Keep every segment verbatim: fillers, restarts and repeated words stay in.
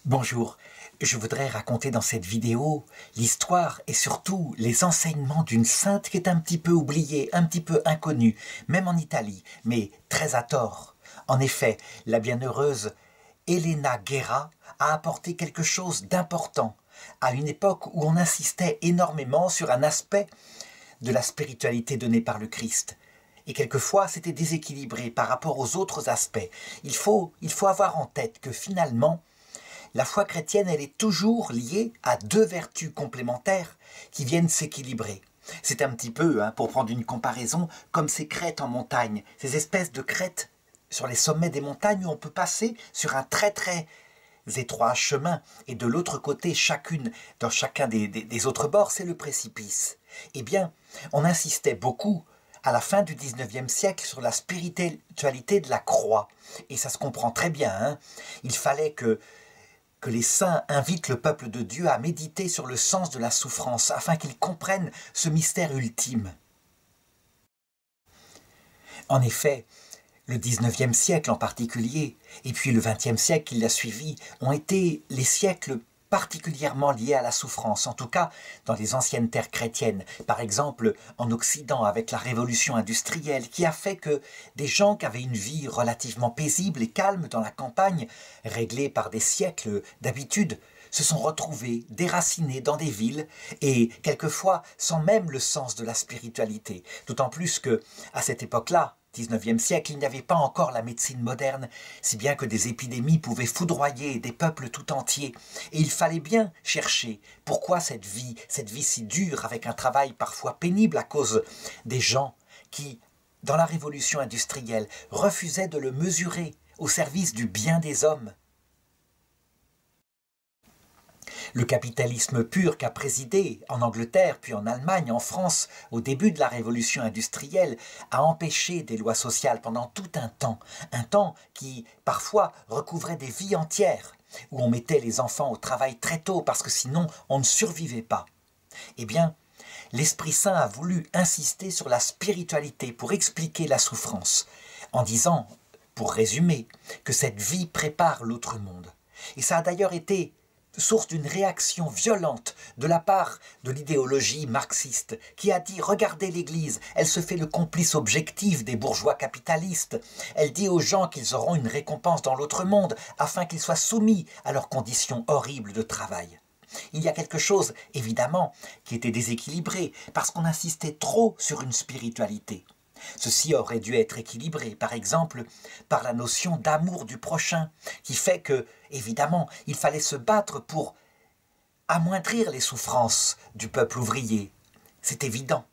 Bonjour, je voudrais raconter dans cette vidéo l'histoire et surtout les enseignements d'une sainte qui est un petit peu oubliée, un petit peu inconnue, même en Italie, mais très à tort. En effet, la bienheureuse Elena Guerra a apporté quelque chose d'important à une époque où on insistait énormément sur un aspect de la spiritualité donnée par le Christ. Et quelquefois, c'était déséquilibré par rapport aux autres aspects. Il faut, il faut avoir en tête que finalement, la foi chrétienne, elle est toujours liée à deux vertus complémentaires qui viennent s'équilibrer. C'est un petit peu, hein, pour prendre une comparaison, comme ces crêtes en montagne, ces espèces de crêtes sur les sommets des montagnes où on peut passer sur un très très étroit chemin, et de l'autre côté, chacune, dans chacun des, des, des autres bords, c'est le précipice. Eh bien, on insistait beaucoup à la fin du dix-neuvième siècle sur la spiritualité de la croix. Et ça se comprend très bien. Hein. Il fallait que, que les saints invitent le peuple de Dieu à méditer sur le sens de la souffrance, afin qu'ils comprennent ce mystère ultime. En effet, le dix-neuvième siècle en particulier, et puis le vingtième siècle qui l'a suivi, ont été les siècles particulièrement liés à la souffrance, en tout cas dans les anciennes terres chrétiennes. Par exemple, en Occident, avec la révolution industrielle, qui a fait que des gens qui avaient une vie relativement paisible et calme dans la campagne, réglée par des siècles d'habitude, se sont retrouvés déracinés dans des villes et quelquefois sans même le sens de la spiritualité. D'autant plus que, à cette époque-là, dix-neuvième siècle, il n'y avait pas encore la médecine moderne, si bien que des épidémies pouvaient foudroyer des peuples tout entiers. Et il fallait bien chercher pourquoi cette vie, cette vie si dure, avec un travail parfois pénible à cause des gens qui, dans la révolution industrielle, refusaient de le mesurer au service du bien des hommes. Le capitalisme pur qu'a présidé en Angleterre, puis en Allemagne, en France, au début de la révolution industrielle, a empêché des lois sociales pendant tout un temps. Un temps qui, parfois, recouvrait des vies entières, où on mettait les enfants au travail très tôt, parce que sinon, on ne survivait pas. Eh bien, l'Esprit Saint a voulu insister sur la spiritualité pour expliquer la souffrance, en disant, pour résumer, que cette vie prépare l'autre monde. Et ça a d'ailleurs été source d'une réaction violente de la part de l'idéologie marxiste qui a dit « Regardez l'Église, elle se fait le complice objectif des bourgeois capitalistes. Elle dit aux gens qu'ils auront une récompense dans l'autre monde afin qu'ils soient soumis à leurs conditions horribles de travail. » Il y a quelque chose, évidemment, qui était déséquilibré parce qu'on insistait trop sur une spiritualité. Ceci aurait dû être équilibré, par exemple, par la notion d'amour du prochain, qui fait que, évidemment, il fallait se battre pour amoindrir les souffrances du peuple ouvrier. C'est évident.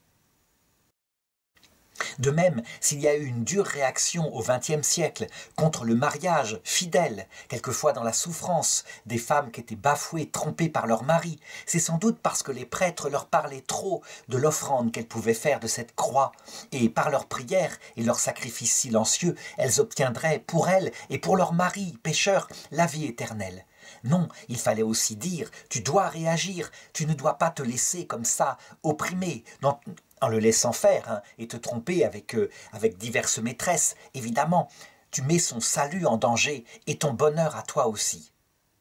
De même, s'il y a eu une dure réaction au vingtième siècle contre le mariage fidèle, quelquefois dans la souffrance, des femmes qui étaient bafouées, trompées par leur mari, c'est sans doute parce que les prêtres leur parlaient trop de l'offrande qu'elles pouvaient faire de cette croix, et par leurs prières et leurs sacrifices silencieux, elles obtiendraient pour elles et pour leur mari, pécheur, la vie éternelle. Non, il fallait aussi dire, tu dois réagir, tu ne dois pas te laisser comme ça opprimer, non, en le laissant faire, hein, et te tromper avec, euh, avec diverses maîtresses. Évidemment, tu mets son salut en danger et ton bonheur à toi aussi.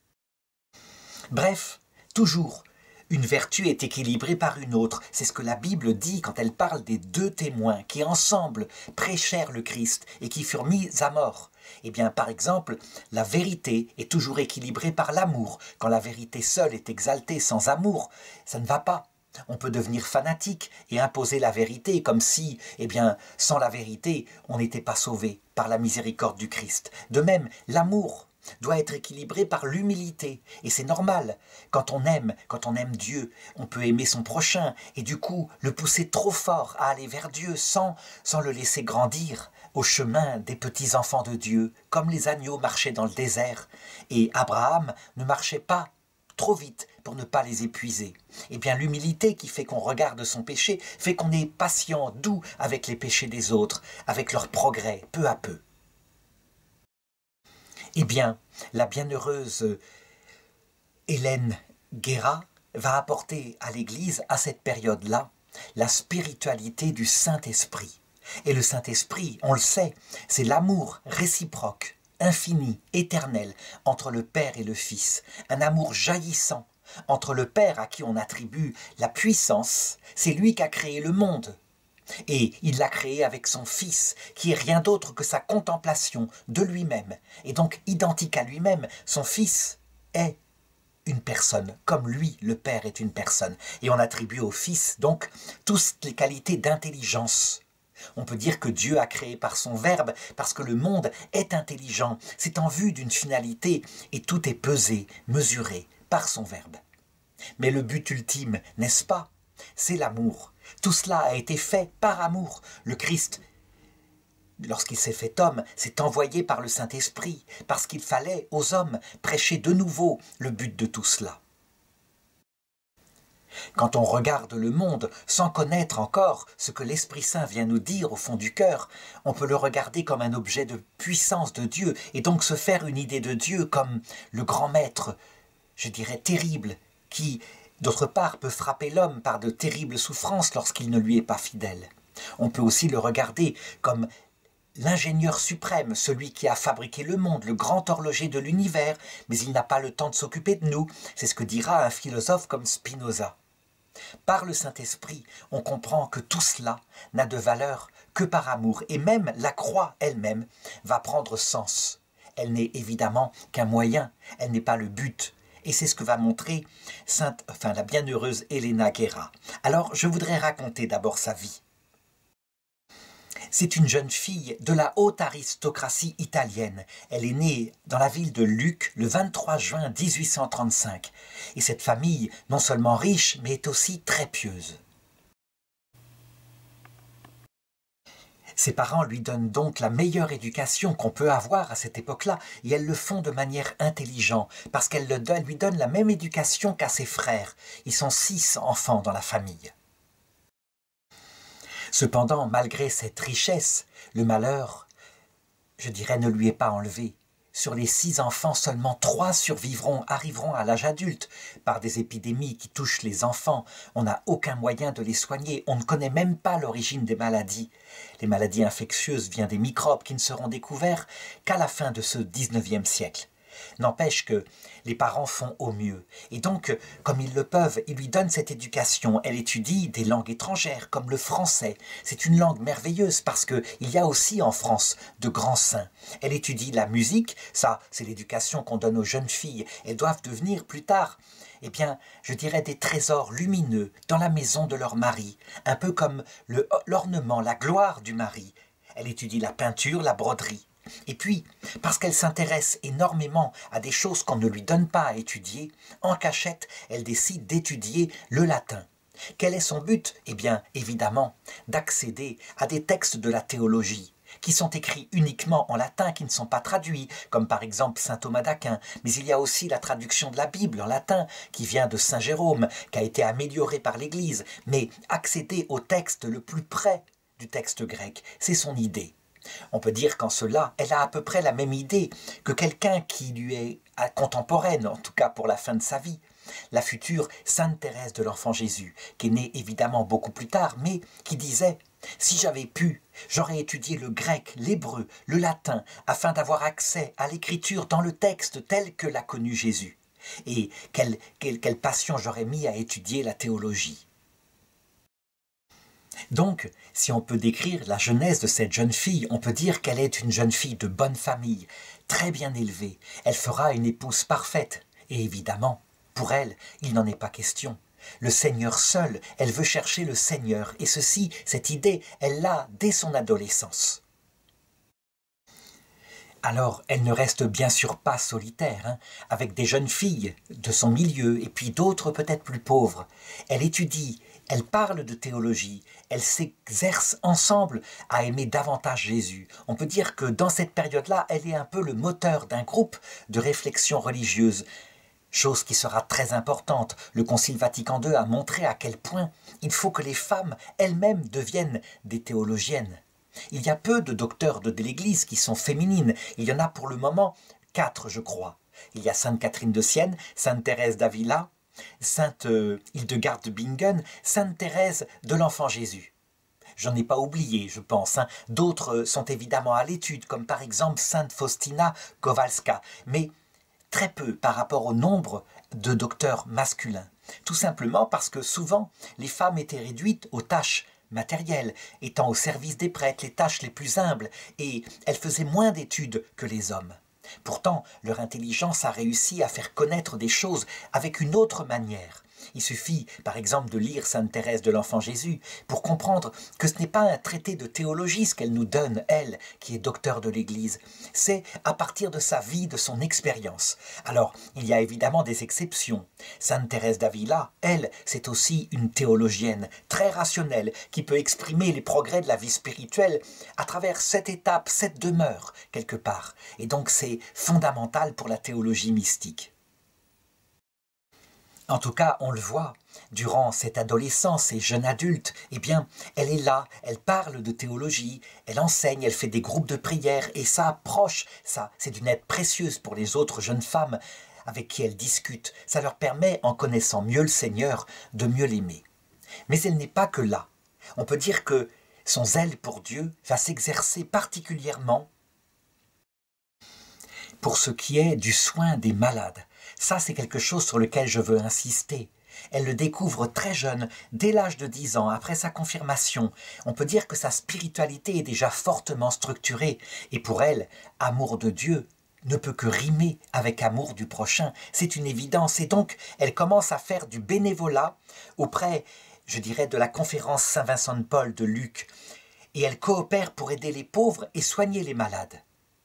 Bref, toujours, une vertu est équilibrée par une autre. C'est ce que la Bible dit quand elle parle des deux témoins qui ensemble prêchèrent le Christ et qui furent mis à mort. Eh bien, par exemple, la vérité est toujours équilibrée par l'amour. Quand la vérité seule est exaltée sans amour, ça ne va pas. On peut devenir fanatique et imposer la vérité comme si, eh bien, sans la vérité, on n'était pas sauvé par la miséricorde du Christ. De même, l'amour doit être équilibré par l'humilité. Et c'est normal. Quand on aime, quand on aime Dieu, on peut aimer son prochain et du coup le pousser trop fort à aller vers Dieu sans, sans le laisser grandir au chemin des petits enfants de Dieu, comme les agneaux marchaient dans le désert. Et Abraham ne marchait pas trop vite pour ne pas les épuiser. Eh bien, l'humilité qui fait qu'on regarde son péché fait qu'on est patient, doux avec les péchés des autres, avec leur progrès, peu à peu. Eh bien, la bienheureuse Hélène Guerra va apporter à l'Église, à cette période-là, la spiritualité du Saint-Esprit. Et le Saint-Esprit, on le sait, c'est l'amour réciproque infini, éternel, entre le Père et le Fils, un amour jaillissant entre le Père à qui on attribue la puissance, c'est lui qui a créé le monde. Et il l'a créé avec son Fils, qui est rien d'autre que sa contemplation de lui-même, et donc identique à lui-même. Son Fils est une personne, comme lui, le Père est une personne. Et on attribue au Fils, donc, toutes les qualités d'intelligence. On peut dire que Dieu a créé par son Verbe, parce que le monde est intelligent. C'est en vue d'une finalité, et tout est pesé, mesuré par son Verbe. Mais le but ultime, n'est-ce pas? C'est l'amour. Tout cela a été fait par amour. Le Christ, lorsqu'il s'est fait homme, s'est envoyé par le Saint-Esprit, parce qu'il fallait aux hommes prêcher de nouveau le but de tout cela. Quand on regarde le monde sans connaître encore ce que l'Esprit Saint vient nous dire au fond du cœur, on peut le regarder comme un objet de puissance de Dieu, et donc se faire une idée de Dieu comme le grand maître, je dirais terrible, qui, d'autre part, peut frapper l'homme par de terribles souffrances lorsqu'il ne lui est pas fidèle. On peut aussi le regarder comme l'ingénieur suprême, celui qui a fabriqué le monde, le grand horloger de l'univers, mais il n'a pas le temps de s'occuper de nous. C'est ce que dira un philosophe comme Spinoza. Par le Saint-Esprit, on comprend que tout cela n'a de valeur que par amour, et même la croix elle-même va prendre sens. Elle n'est évidemment qu'un moyen, elle n'est pas le but. Et c'est ce que va montrer Sainte, enfin, la bienheureuse Elena Guerra. Alors, je voudrais raconter d'abord sa vie. C'est une jeune fille de la haute aristocratie italienne. Elle est née dans la ville de Lucques le vingt-trois juin mille huit cent trente-cinq. Et cette famille, non seulement riche, mais est aussi très pieuse. Ses parents lui donnent donc la meilleure éducation qu'on peut avoir à cette époque-là, et elles le font de manière intelligente, parce qu'elles lui donnent la même éducation qu'à ses frères. Ils sont six enfants dans la famille. Cependant, malgré cette richesse, le malheur, je dirais, ne lui est pas enlevé. Sur les six enfants, seulement trois survivront, arriveront à l'âge adulte par des épidémies qui touchent les enfants. On n'a aucun moyen de les soigner. On ne connaît même pas l'origine des maladies. Les maladies infectieuses viennent des microbes qui ne seront découverts qu'à la fin de ce dix-neuvième siècle. N'empêche que les parents font au mieux. Et donc, comme ils le peuvent, ils lui donnent cette éducation. Elle étudie des langues étrangères, comme le français. C'est une langue merveilleuse parce qu'il y a aussi en France de grands saints. Elle étudie la musique. Ça, c'est l'éducation qu'on donne aux jeunes filles. Elles doivent devenir plus tard, eh bien, je dirais des trésors lumineux dans la maison de leur mari. Un peu comme l'ornement, la gloire du mari. Elle étudie la peinture, la broderie. Et puis, parce qu'elle s'intéresse énormément à des choses qu'on ne lui donne pas à étudier, en cachette, elle décide d'étudier le latin. Quel est son but? Eh bien, évidemment, d'accéder à des textes de la théologie, qui sont écrits uniquement en latin, qui ne sont pas traduits, comme par exemple saint Thomas d'Aquin. Mais il y a aussi la traduction de la Bible en latin, qui vient de saint Jérôme, qui a été améliorée par l'Église. Mais accéder au texte le plus près du texte grec, c'est son idée. On peut dire qu'en cela, elle a à peu près la même idée que quelqu'un qui lui est contemporaine, en tout cas pour la fin de sa vie, la future Sainte Thérèse de l'Enfant Jésus, qui est née évidemment beaucoup plus tard, mais qui disait « Si j'avais pu, j'aurais étudié le grec, l'hébreu, le latin, afin d'avoir accès à l'écriture dans le texte tel que l'a connu Jésus. Et quelle, quelle, quelle passion j'aurais mis à étudier la théologie. » Donc, si on peut décrire la jeunesse de cette jeune fille, on peut dire qu'elle est une jeune fille de bonne famille, très bien élevée. Elle fera une épouse parfaite. Et évidemment, pour elle, il n'en est pas question. Le Seigneur seul, elle veut chercher le Seigneur. Et ceci, cette idée, elle l'a dès son adolescence. Alors, elle ne reste bien sûr pas solitaire, hein, avec des jeunes filles de son milieu, et puis d'autres peut-être plus pauvres. Elle étudie, elle parle de théologie, elles s'exercent ensemble à aimer davantage Jésus. On peut dire que dans cette période-là, elle est un peu le moteur d'un groupe de réflexion religieuse, chose qui sera très importante. Le Concile Vatican deux a montré à quel point il faut que les femmes elles-mêmes deviennent des théologiennes. Il y a peu de docteurs de l'Église qui sont féminines. Il y en a pour le moment quatre, je crois. Il y a Sainte Catherine de Sienne, Sainte Thérèse d'Avila, Sainte Hildegarde de Bingen, Sainte Thérèse de l'Enfant Jésus. j'en ai pas oublié, je pense. Hein. D'autres sont évidemment à l'étude, comme par exemple Sainte Faustina Kowalska, mais très peu par rapport au nombre de docteurs masculins. Tout simplement parce que souvent, les femmes étaient réduites aux tâches matérielles, étant au service des prêtres, les tâches les plus humbles, et elles faisaient moins d'études que les hommes. Pourtant, leur intelligence a réussi à faire connaître des choses avec une autre manière. Il suffit, par exemple, de lire Sainte Thérèse de l'Enfant Jésus pour comprendre que ce n'est pas un traité de théologie ce qu'elle nous donne, elle, qui est docteur de l'Église. C'est à partir de sa vie, de son expérience. Alors, il y a évidemment des exceptions. Sainte Thérèse d'Avila, elle, c'est aussi une théologienne très rationnelle qui peut exprimer les progrès de la vie spirituelle à travers cette étape, cette demeure, quelque part. Et donc, c'est fondamental pour la théologie mystique. En tout cas, on le voit, durant cette adolescence et jeune adulte, eh bien, elle est là, elle parle de théologie, elle enseigne, elle fait des groupes de prière, et ça approche, ça, c'est d'une aide précieuse pour les autres jeunes femmes avec qui elle discute. Ça leur permet, en connaissant mieux le Seigneur, de mieux l'aimer. Mais elle n'est pas que là. On peut dire que son zèle pour Dieu va s'exercer particulièrement pour ce qui est du soin des malades. Ça, c'est quelque chose sur lequel je veux insister. Elle le découvre très jeune, dès l'âge de dix ans, après sa confirmation. On peut dire que sa spiritualité est déjà fortement structurée. Et pour elle, amour de Dieu ne peut que rimer avec amour du prochain. C'est une évidence. Et donc, elle commence à faire du bénévolat auprès, je dirais, de la conférence Saint-Vincent de Paul de Lucques. Et elle coopère pour aider les pauvres et soigner les malades.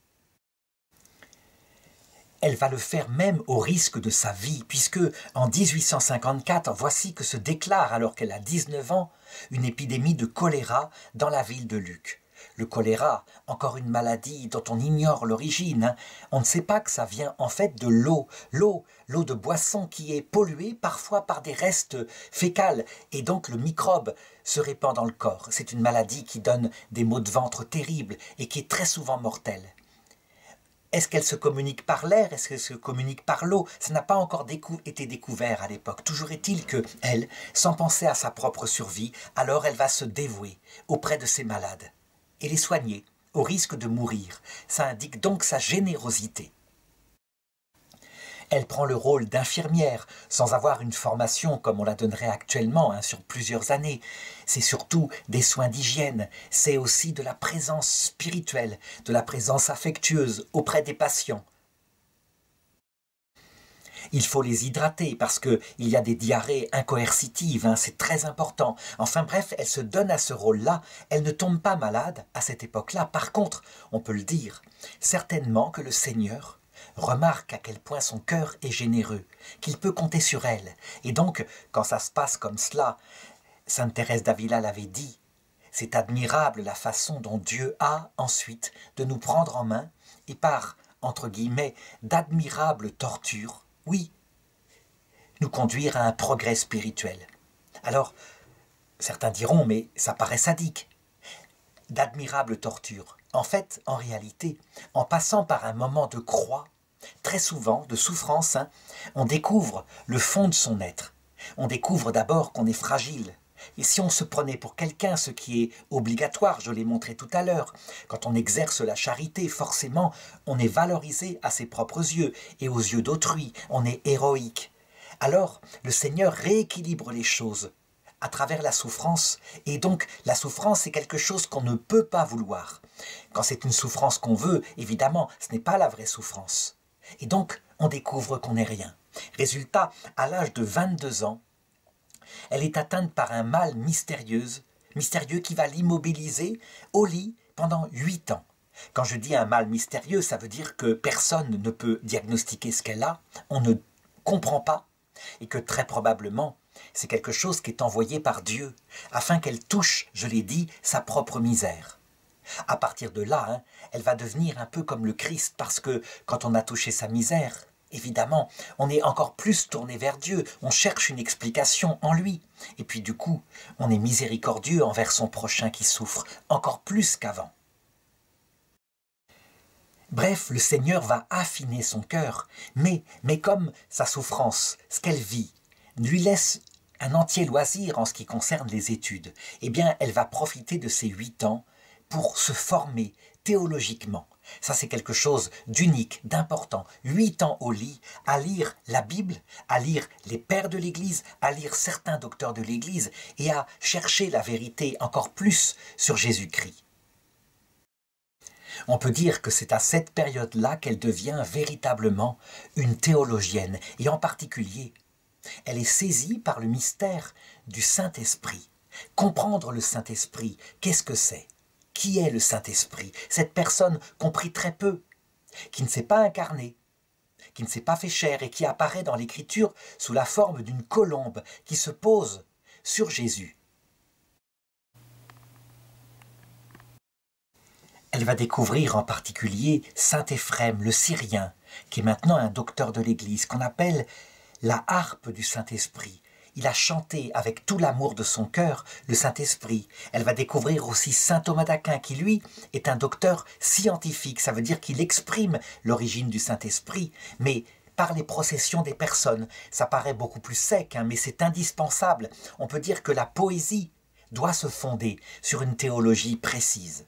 Elle va le faire même au risque de sa vie, puisque en mille huit cent cinquante-quatre, voici que se déclare, alors qu'elle a dix-neuf ans, une épidémie de choléra dans la ville de Lucques. Le choléra, encore une maladie dont on ignore l'origine, hein. On ne sait pas que ça vient en fait de l'eau, l'eau, l'eau de boisson qui est polluée parfois par des restes fécals, et donc le microbe se répand dans le corps. C'est une maladie qui donne des maux de ventre terribles et qui est très souvent mortelle. Est-ce qu'elle se communique par l'air? Est-ce qu'elle se communique par l'eau? Ça n'a pas encore décou- été découvert à l'époque. Toujours est-il que elle, sans penser à sa propre survie, alors elle va se dévouer auprès de ses malades et les soigner, au risque de mourir. Ça indique donc sa générosité. Elle prend le rôle d'infirmière, sans avoir une formation comme on la donnerait actuellement, hein, sur plusieurs années. C'est surtout des soins d'hygiène, c'est aussi de la présence spirituelle, de la présence affectueuse auprès des patients. Il faut les hydrater parce qu'il y a des diarrhées incoercitives, hein, c'est très important. Enfin bref, elle se donne à ce rôle-là, elle ne tombe pas malade à cette époque-là. Par contre, on peut le dire, certainement que le Seigneur remarque à quel point son cœur est généreux, qu'il peut compter sur elle. Et donc, quand ça se passe comme cela, Sainte Thérèse d'Avila l'avait dit, c'est admirable la façon dont Dieu a ensuite de nous prendre en main et par, entre guillemets, d'admirables tortures, oui, nous conduire à un progrès spirituel. Alors, certains diront, mais ça paraît sadique. D'admirables tortures. En fait, en réalité, en passant par un moment de croix, très souvent, de souffrance, hein, on découvre le fond de son être. On découvre d'abord qu'on est fragile. Et si on se prenait pour quelqu'un, ce qui est obligatoire, je l'ai montré tout à l'heure, quand on exerce la charité, forcément, on est valorisé à ses propres yeux et aux yeux d'autrui, on est héroïque. Alors, le Seigneur rééquilibre les choses à travers la souffrance, et donc la souffrance c'est quelque chose qu'on ne peut pas vouloir. Quand c'est une souffrance qu'on veut, évidemment, ce n'est pas la vraie souffrance. Et donc, on découvre qu'on n'est rien. Résultat, à l'âge de vingt-deux ans, elle est atteinte par un mal mystérieux, mystérieux qui va l'immobiliser au lit pendant huit ans. Quand je dis un mal mystérieux, ça veut dire que personne ne peut diagnostiquer ce qu'elle a, on ne comprend pas, et que très probablement, c'est quelque chose qui est envoyé par Dieu, afin qu'elle touche, je l'ai dit, sa propre misère. À partir de là, hein, elle va devenir un peu comme le Christ, parce que quand on a touché sa misère, évidemment, on est encore plus tourné vers Dieu, on cherche une explication en lui. Et puis du coup, on est miséricordieux envers son prochain qui souffre, encore plus qu'avant. Bref, le Seigneur va affiner son cœur, mais, mais comme sa souffrance, ce qu'elle vit, lui laisse un entier loisir en ce qui concerne les études, eh bien, elle va profiter de ces huit ans pour se former théologiquement. Ça, c'est quelque chose d'unique, d'important. Huit ans au lit, à lire la Bible, à lire les pères de l'Église, à lire certains docteurs de l'Église et à chercher la vérité encore plus sur Jésus-Christ. On peut dire que c'est à cette période-là qu'elle devient véritablement une théologienne, et en particulier, elle est saisie par le mystère du Saint-Esprit. Comprendre le Saint-Esprit, qu'est-ce que c'est? Qui est le Saint-Esprit? Cette personne qu'on prie très peu, qui ne s'est pas incarnée, qui ne s'est pas fait chair et qui apparaît dans l'Écriture sous la forme d'une colombe qui se pose sur Jésus. Elle va découvrir en particulier Saint Éphrem, le Syrien, qui est maintenant un docteur de l'Église, qu'on appelle la harpe du Saint-Esprit. Il a chanté avec tout l'amour de son cœur le Saint-Esprit. Elle va découvrir aussi saint Thomas d'Aquin qui, lui, est un docteur scientifique. Ça veut dire qu'il exprime l'origine du Saint-Esprit, mais par les processions des personnes. Ça paraît beaucoup plus sec, hein, mais c'est indispensable. On peut dire que la poésie doit se fonder sur une théologie précise.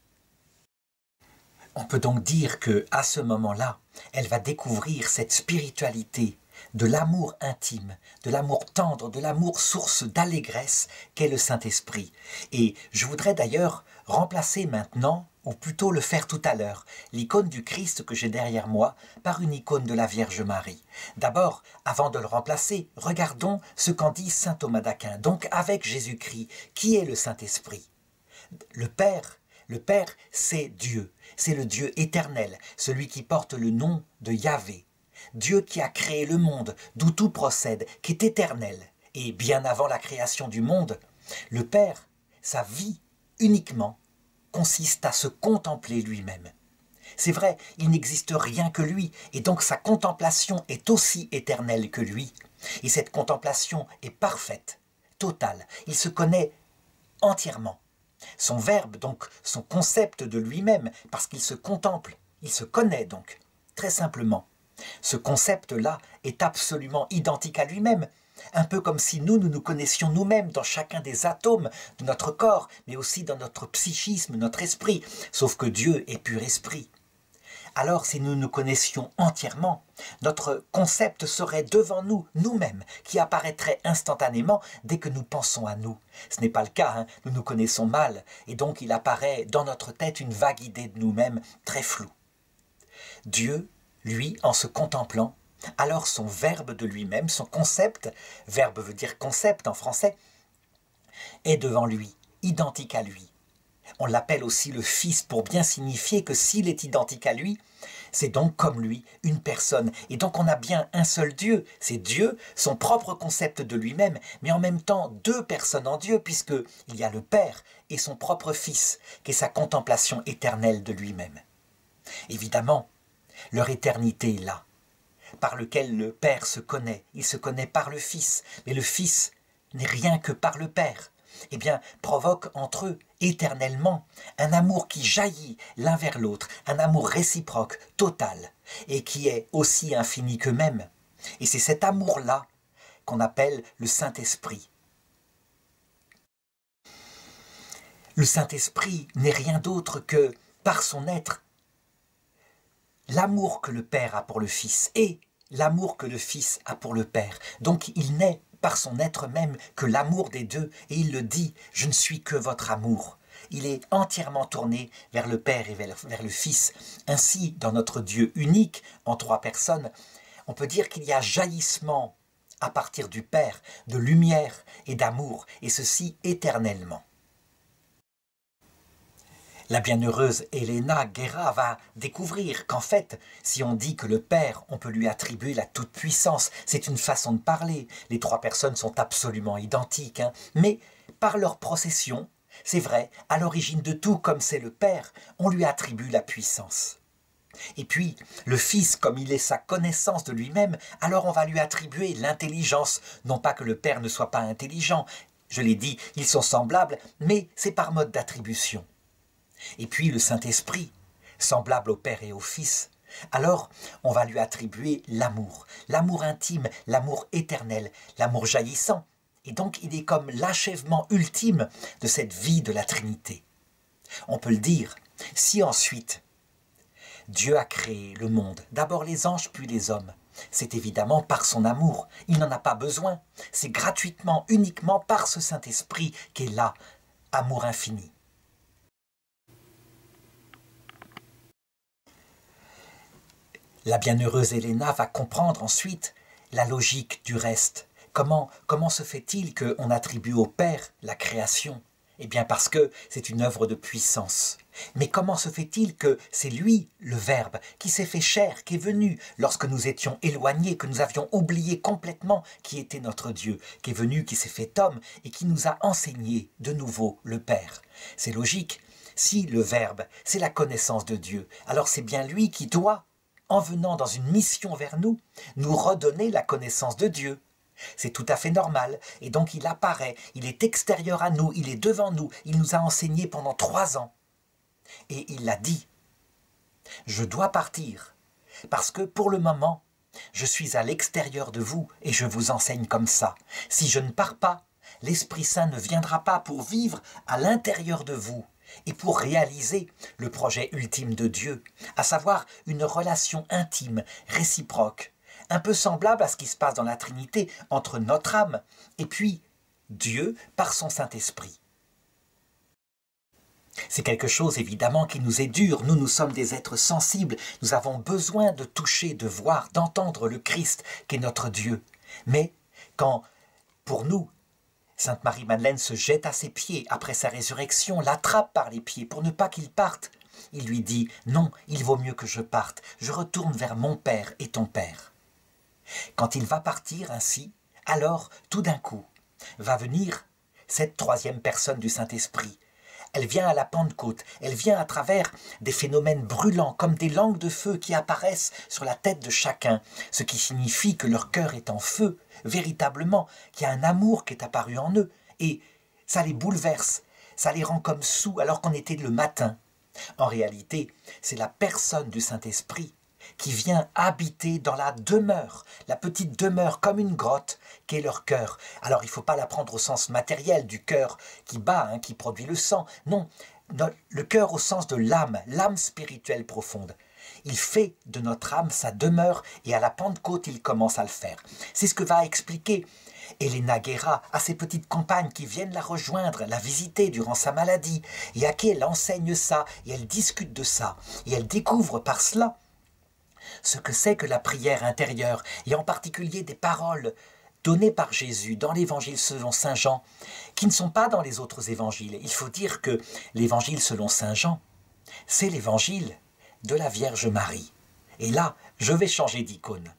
On peut donc dire qu'à ce moment-là, elle va découvrir cette spiritualité de l'amour intime, de l'amour tendre, de l'amour source d'allégresse qu'est le Saint-Esprit. Et je voudrais d'ailleurs remplacer maintenant, ou plutôt le faire tout à l'heure, l'icône du Christ que j'ai derrière moi par une icône de la Vierge Marie. D'abord, avant de le remplacer, regardons ce qu'en dit saint Thomas d'Aquin. Donc avec Jésus-Christ, qui est le Saint-Esprit? Le Père, le Père, c'est Dieu, c'est le Dieu éternel, celui qui porte le nom de Yahvé. Dieu qui a créé le monde, d'où tout procède, qui est éternel. Et bien avant la création du monde, le Père, sa vie uniquement, consiste à se contempler lui-même. C'est vrai, il n'existe rien que lui, et donc sa contemplation est aussi éternelle que lui. Et cette contemplation est parfaite, totale. Il se connaît entièrement. Son verbe, donc son concept de lui-même, parce qu'il se contemple, il se connaît donc, très simplement. Ce concept-là est absolument identique à lui-même, un peu comme si nous, nous nous connaissions nous-mêmes dans chacun des atomes de notre corps, mais aussi dans notre psychisme, notre esprit, sauf que Dieu est pur esprit. Alors si nous nous connaissions entièrement, notre concept serait devant nous, nous-mêmes, qui apparaîtrait instantanément dès que nous pensons à nous. Ce n'est pas le cas, hein, nous nous connaissons mal, et donc il apparaît dans notre tête une vague idée de nous-mêmes très floue. Dieu, lui, en se contemplant, alors son verbe de lui-même, son concept, verbe veut dire concept en français, est devant lui, identique à lui. On l'appelle aussi le Fils pour bien signifier que s'il est identique à lui, c'est donc comme lui, une personne. Et donc on a bien un seul Dieu, c'est Dieu, son propre concept de lui-même, mais en même temps deux personnes en Dieu, puisqu'il y a le Père et son propre Fils, qui est sa contemplation éternelle de lui-même. Évidemment, leur éternité est là, par lequel le Père se connaît, il se connaît par le Fils, mais le Fils n'est rien que par le Père, eh bien, provoque entre eux éternellement un amour qui jaillit l'un vers l'autre, un amour réciproque, total, et qui est aussi infini qu'eux-mêmes. Et c'est cet amour-là qu'on appelle le Saint-Esprit. Le Saint-Esprit n'est rien d'autre que, par son être, l'amour que le Père a pour le Fils et l'amour que le Fils a pour le Père. Donc il n'est par son être même que l'amour des deux, et il le dit, « Je ne suis que votre amour ». Il est entièrement tourné vers le Père et vers, vers le Fils. Ainsi, dans notre Dieu unique, en trois personnes, on peut dire qu'il y a jaillissement à partir du Père, de lumière et d'amour, et ceci éternellement. La bienheureuse Helena Guerra va découvrir qu'en fait, si on dit que le Père, on peut lui attribuer la toute-puissance, c'est une façon de parler. Les trois personnes sont absolument identiques, hein, mais par leur procession, c'est vrai, à l'origine de tout, comme c'est le Père, on lui attribue la puissance. Et puis, le Fils, comme il est sa connaissance de lui-même, alors on va lui attribuer l'intelligence. Non pas que le Père ne soit pas intelligent, je l'ai dit, ils sont semblables, mais c'est par mode d'attribution. Et puis le Saint-Esprit, semblable au Père et au Fils, alors on va lui attribuer l'amour, l'amour intime, l'amour éternel, l'amour jaillissant, Et donc il est comme l'achèvement ultime de cette vie de la Trinité. On peut le dire, si ensuite Dieu a créé le monde, d'abord les anges puis les hommes, c'est évidemment par son amour, il n'en a pas besoin, c'est gratuitement, uniquement par ce Saint-Esprit qu'est là, amour infini. La bienheureuse Helena va comprendre ensuite la logique du reste. Comment, comment se fait-il qu'on attribue au Père la création? Eh bien parce que c'est une œuvre de puissance. Mais comment se fait-il que c'est lui, le Verbe, qui s'est fait chair, qui est venu lorsque nous étions éloignés, que nous avions oublié complètement qui était notre Dieu, qui est venu, qui s'est fait homme et qui nous a enseigné de nouveau le Père? C'est logique. Si le Verbe, c'est la connaissance de Dieu, alors c'est bien lui qui doit, en venant dans une mission vers nous, nous redonner la connaissance de Dieu. C'est tout à fait normal, et donc il apparaît, il est extérieur à nous, il est devant nous, il nous a enseigné pendant trois ans. Et il l'a dit, je dois partir, parce que pour le moment, je suis à l'extérieur de vous et je vous enseigne comme ça. Si je ne pars pas, l'Esprit Saint ne viendra pas pour vivre à l'intérieur de vous et pour réaliser le projet ultime de Dieu, à savoir une relation intime, réciproque, un peu semblable à ce qui se passe dans la Trinité entre notre âme et puis Dieu par son Saint-Esprit. C'est quelque chose évidemment qui nous est dur, nous nous sommes des êtres sensibles, nous avons besoin de toucher, de voir, d'entendre le Christ qui est notre Dieu. Mais quand, pour nous, Sainte Marie-Madeleine se jette à ses pieds après sa résurrection, l'attrape par les pieds pour ne pas qu'il parte, il lui dit « Non, il vaut mieux que je parte, je retourne vers mon Père et ton Père ». Quand il va partir ainsi, alors tout d'un coup va venir cette troisième personne du Saint-Esprit. Elle vient à la Pentecôte, elle vient à travers des phénomènes brûlants comme des langues de feu qui apparaissent sur la tête de chacun, ce qui signifie que leur cœur est en feu, véritablement, qu'il y a un amour qui est apparu en eux, et ça les bouleverse, ça les rend comme saouls alors qu'on était le matin. En réalité, c'est la personne du Saint-Esprit qui vient habiter dans la demeure, la petite demeure comme une grotte qu'est leur cœur. Alors il ne faut pas la prendre au sens matériel du cœur qui bat, hein, qui produit le sang. Non, le cœur au sens de l'âme, l'âme spirituelle profonde. Il fait de notre âme sa demeure et à la Pentecôte, il commence à le faire. C'est ce que va expliquer Helena Guerra à ses petites compagnes qui viennent la rejoindre, la visiter durant sa maladie et à qui elle enseigne ça et elle discute de ça et elle découvre par cela ce que c'est que la prière intérieure, et en particulier des paroles données par Jésus dans l'évangile selon saint Jean, qui ne sont pas dans les autres évangiles. Il faut dire que l'évangile selon saint Jean, c'est l'évangile de la Vierge Marie. Et là, je vais changer d'icône.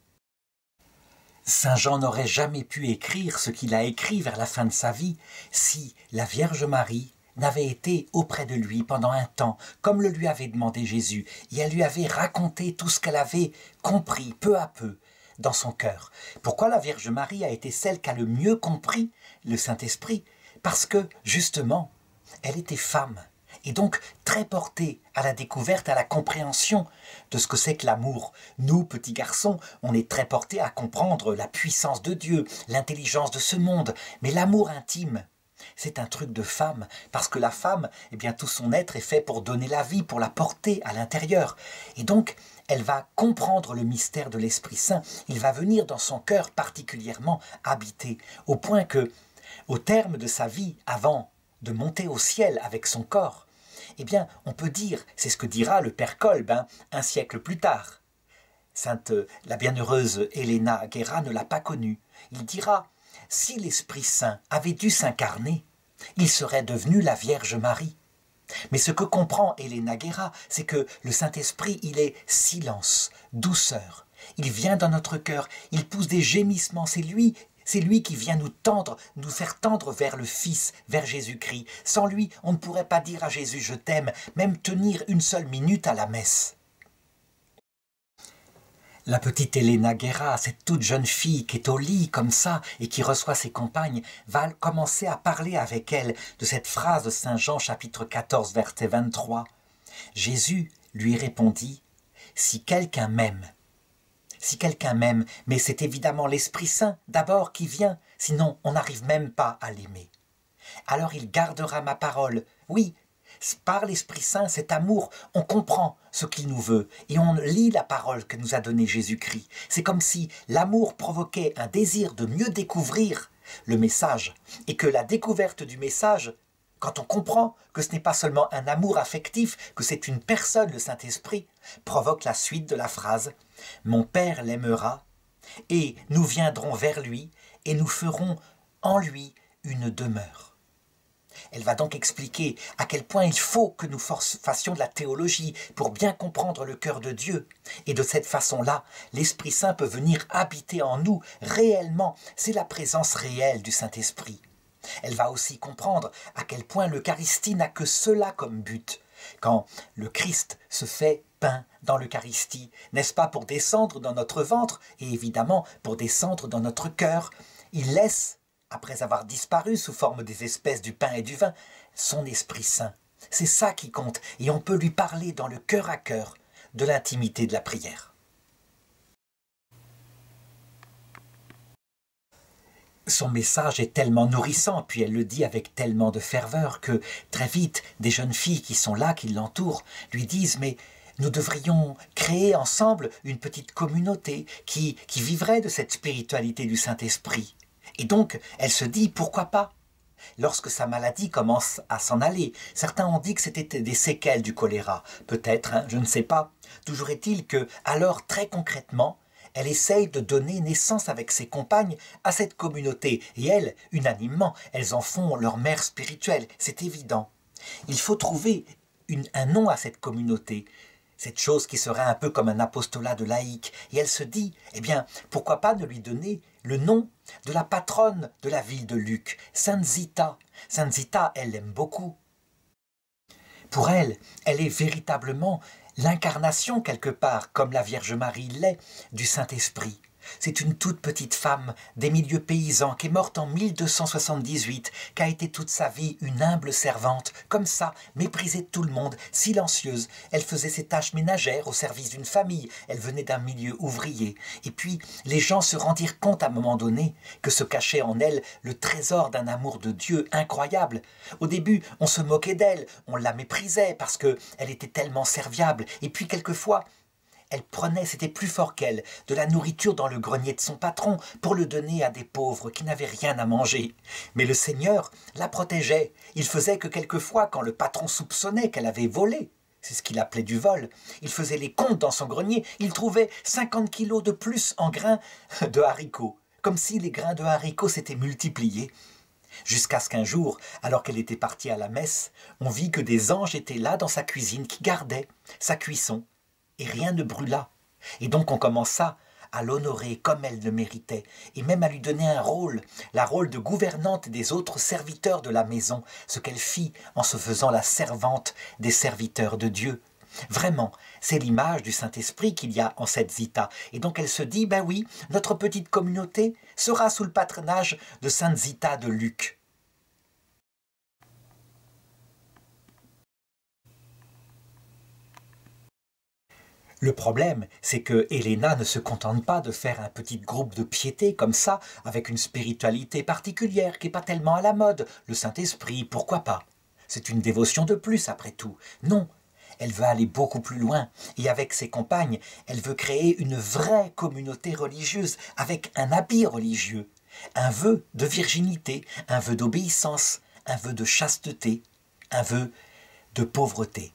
Saint Jean n'aurait jamais pu écrire ce qu'il a écrit vers la fin de sa vie si la Vierge Marie n'avait été auprès de lui pendant un temps, comme le lui avait demandé Jésus, et elle lui avait raconté tout ce qu'elle avait compris peu à peu dans son cœur. Pourquoi la Vierge Marie a été celle qui a le mieux compris le Saint-Esprit? Parce que, justement, elle était femme, et donc très portée à la découverte, à la compréhension de ce que c'est que l'amour. Nous, petits garçons, on est très portés à comprendre la puissance de Dieu, l'intelligence de ce monde, mais l'amour intime, c'est un truc de femme, parce que la femme, eh bien, tout son être est fait pour donner la vie, pour la porter à l'intérieur. Et donc, elle va comprendre le mystère de l'Esprit Saint. Il va venir dans son cœur particulièrement habiter, au point que, au terme de sa vie, avant de monter au ciel avec son corps, eh bien, on peut dire, c'est ce que dira le père Kolb, hein, un siècle plus tard. Sainte, la bienheureuse Helena Guerra ne l'a pas connue. Il dira, si l'Esprit Saint avait dû s'incarner, il serait devenu la Vierge Marie. Mais ce que comprend Helena Guerra, c'est que le Saint-Esprit, il est silence, douceur. Il vient dans notre cœur, il pousse des gémissements, c'est lui, c'est lui qui vient nous tendre, nous faire tendre vers le Fils, vers Jésus-Christ. Sans lui, on ne pourrait pas dire à Jésus « je t'aime », même tenir une seule minute à la messe. La petite Helena Guerra, cette toute jeune fille qui est au lit comme ça et qui reçoit ses compagnes, va commencer à parler avec elle de cette phrase de saint Jean chapitre quatorze verset vingt-trois. Jésus lui répondit « Si quelqu'un m'aime, Si quelqu'un m'aime, mais c'est évidemment l'Esprit Saint d'abord qui vient, sinon on n'arrive même pas à l'aimer. Alors il gardera ma parole. Oui, par l'Esprit Saint, cet amour, on comprend ce qu'il nous veut et on lit la parole que nous a donnée Jésus-Christ. C'est comme si l'amour provoquait un désir de mieux découvrir le message et que la découverte du message, quand on comprend que ce n'est pas seulement un amour affectif, que c'est une personne, le Saint-Esprit, provoque la suite de la phrase « Mon Père l'aimera et nous viendrons vers lui et nous ferons en lui une demeure. » Elle va donc expliquer à quel point il faut que nous fassions de la théologie pour bien comprendre le cœur de Dieu. Et de cette façon-là, l'Esprit Saint peut venir habiter en nous réellement. C'est la présence réelle du Saint-Esprit. Elle va aussi comprendre à quel point l'Eucharistie n'a que cela comme but. Quand le Christ se fait pain dans l'Eucharistie, n'est-ce pas pour descendre dans notre ventre et évidemment pour descendre dans notre cœur, il laisse, après avoir disparu sous forme des espèces du pain et du vin, son Esprit Saint. C'est ça qui compte, et on peut lui parler dans le cœur à cœur de l'intimité de la prière. Son message est tellement nourrissant, puis elle le dit avec tellement de ferveur que très vite, des jeunes filles qui sont là, qui l'entourent, lui disent « mais nous devrions créer ensemble une petite communauté qui, qui vivrait de cette spiritualité du Saint-Esprit. » Et donc, elle se dit, pourquoi pas? Lorsque sa maladie commence à s'en aller, certains ont dit que c'était des séquelles du choléra. Peut-être, hein, je ne sais pas. Toujours est-il que, alors, très concrètement, elle essaye de donner naissance avec ses compagnes à cette communauté. Et elles, unanimement, elles en font leur mère spirituelle, c'est évident. Il faut trouver une, un nom à cette communauté. Cette chose qui serait un peu comme un apostolat de laïcs. Et elle se dit, eh bien, pourquoi pas ne lui donner le nom de la patronne de la ville de Lucques, Sainte Zita. Sainte Zita, elle l'aime beaucoup. Pour elle, elle est véritablement l'incarnation quelque part, comme la Vierge Marie l'est, du Saint-Esprit. C'est une toute petite femme des milieux paysans qui est morte en mille deux cent soixante-dix-huit, qui a été toute sa vie une humble servante, comme ça, méprisée de tout le monde, silencieuse. Elle faisait ses tâches ménagères au service d'une famille, elle venait d'un milieu ouvrier. Et puis, les gens se rendirent compte à un moment donné que se cachait en elle le trésor d'un amour de Dieu incroyable. Au début, on se moquait d'elle, on la méprisait parce qu'elle était tellement serviable. Et puis, quelquefois, elle prenait, c'était plus fort qu'elle, de la nourriture dans le grenier de son patron pour le donner à des pauvres qui n'avaient rien à manger. Mais le Seigneur la protégeait. Il faisait que quelquefois, quand le patron soupçonnait qu'elle avait volé, c'est ce qu'il appelait du vol, il faisait les comptes dans son grenier, il trouvait cinquante kilos de plus en grains de haricots, comme si les grains de haricots s'étaient multipliés. Jusqu'à ce qu'un jour, alors qu'elle était partie à la messe, on vit que des anges étaient là dans sa cuisine qui gardaient sa cuisson. Et rien ne brûla. Et donc on commença à l'honorer comme elle le méritait, et même à lui donner un rôle, la rôle de gouvernante des autres serviteurs de la maison, ce qu'elle fit en se faisant la servante des serviteurs de Dieu. Vraiment, c'est l'image du Saint-Esprit qu'il y a en cette Zita. Et donc elle se dit, ben oui, notre petite communauté sera sous le patronage de Sainte Zita de Lucques. Le problème, c'est que Helena ne se contente pas de faire un petit groupe de piété comme ça, avec une spiritualité particulière qui n'est pas tellement à la mode. Le Saint-Esprit, pourquoi pas? C'est une dévotion de plus, après tout. Non, elle veut aller beaucoup plus loin. Et avec ses compagnes, elle veut créer une vraie communauté religieuse, avec un habit religieux, un vœu de virginité, un vœu d'obéissance, un vœu de chasteté, un vœu de pauvreté.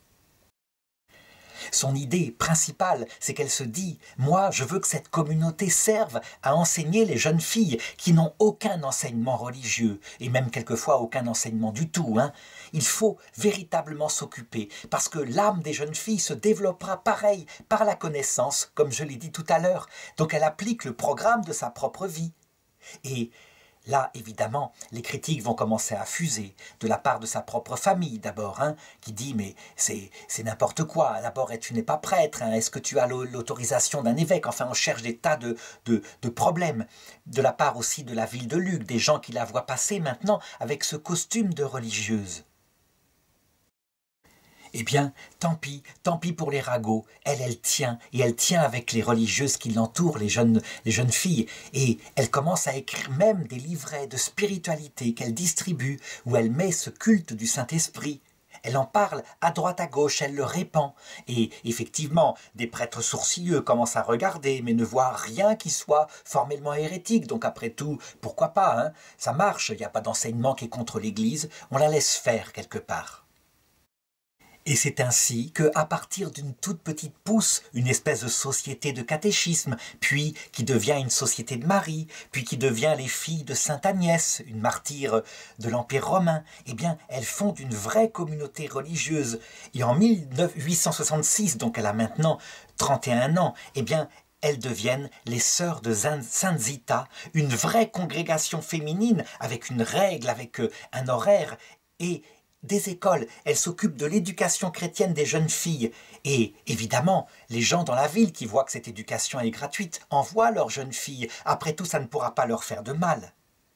Son idée principale, c'est qu'elle se dit « Moi, je veux que cette communauté serve à enseigner les jeunes filles qui n'ont aucun enseignement religieux, et même quelquefois aucun enseignement du tout. Hein. Il faut véritablement s'occuper, parce que l'âme des jeunes filles se développera pareil, par la connaissance, comme je l'ai dit tout à l'heure. Donc elle applique le programme de sa propre vie. Et là, évidemment, les critiques vont commencer à fuser, de la part de sa propre famille d'abord, hein, qui dit « mais c'est n'importe quoi, d'abord tu n'es pas prêtre, hein, est-ce que tu as l'autorisation d'un évêque ?» Enfin, on cherche des tas de, de, de problèmes. De la part aussi de la ville de Lucques, des gens qui la voient passer maintenant avec ce costume de religieuse. Eh bien, tant pis, tant pis pour les ragots. Elle, elle tient, et elle tient avec les religieuses qui l'entourent, les jeunes, les jeunes filles. Et elle commence à écrire même des livrets de spiritualité qu'elle distribue, où elle met ce culte du Saint-Esprit. Elle en parle à droite à gauche, elle le répand. Et effectivement, des prêtres sourcilleux commencent à regarder, mais ne voient rien qui soit formellement hérétique. Donc après tout, pourquoi pas, hein? Ça marche, il n'y a pas d'enseignement qui est contre l'Église, on la laisse faire quelque part. Et c'est ainsi que, à partir d'une toute petite pousse, une espèce de société de catéchisme, puis qui devient une société de Marie, puis qui devient les filles de Sainte Agnès, une martyre de l'Empire romain, eh bien, elles fondent une vraie communauté religieuse. Et en mille huit cent soixante-six, donc elle a maintenant trente et un ans, eh bien, elles deviennent les sœurs de Sainte Zita, une vraie congrégation féminine, avec une règle, avec un horaire, et des écoles, elles s'occupent de l'éducation chrétienne des jeunes filles. Et évidemment, les gens dans la ville qui voient que cette éducation est gratuite envoient leurs jeunes filles. Après tout, ça ne pourra pas leur faire de mal.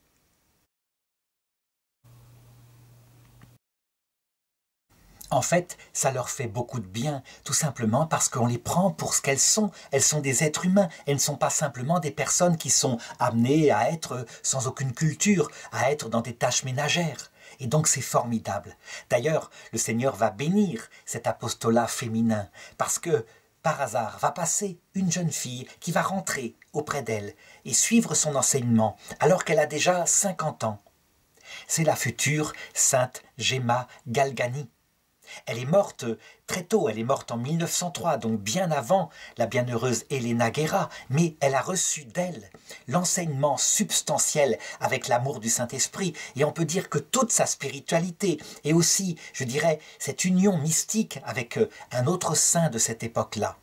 En fait, ça leur fait beaucoup de bien, tout simplement parce qu'on les prend pour ce qu'elles sont. Elles sont des êtres humains, elles ne sont pas simplement des personnes qui sont amenées à être sans aucune culture, à être dans des tâches ménagères. Et donc c'est formidable. D'ailleurs, le Seigneur va bénir cet apostolat féminin, parce que, par hasard, va passer une jeune fille qui va rentrer auprès d'elle et suivre son enseignement, alors qu'elle a déjà cinquante ans. C'est la future sainte Gemma Galgani. Elle est morte très tôt, elle est morte en mille neuf cent trois, donc bien avant la bienheureuse Elena Guerra, mais elle a reçu d'elle l'enseignement substantiel avec l'amour du Saint-Esprit, et on peut dire que toute sa spiritualité, et aussi, je dirais, cette union mystique avec un autre saint de cette époque-là,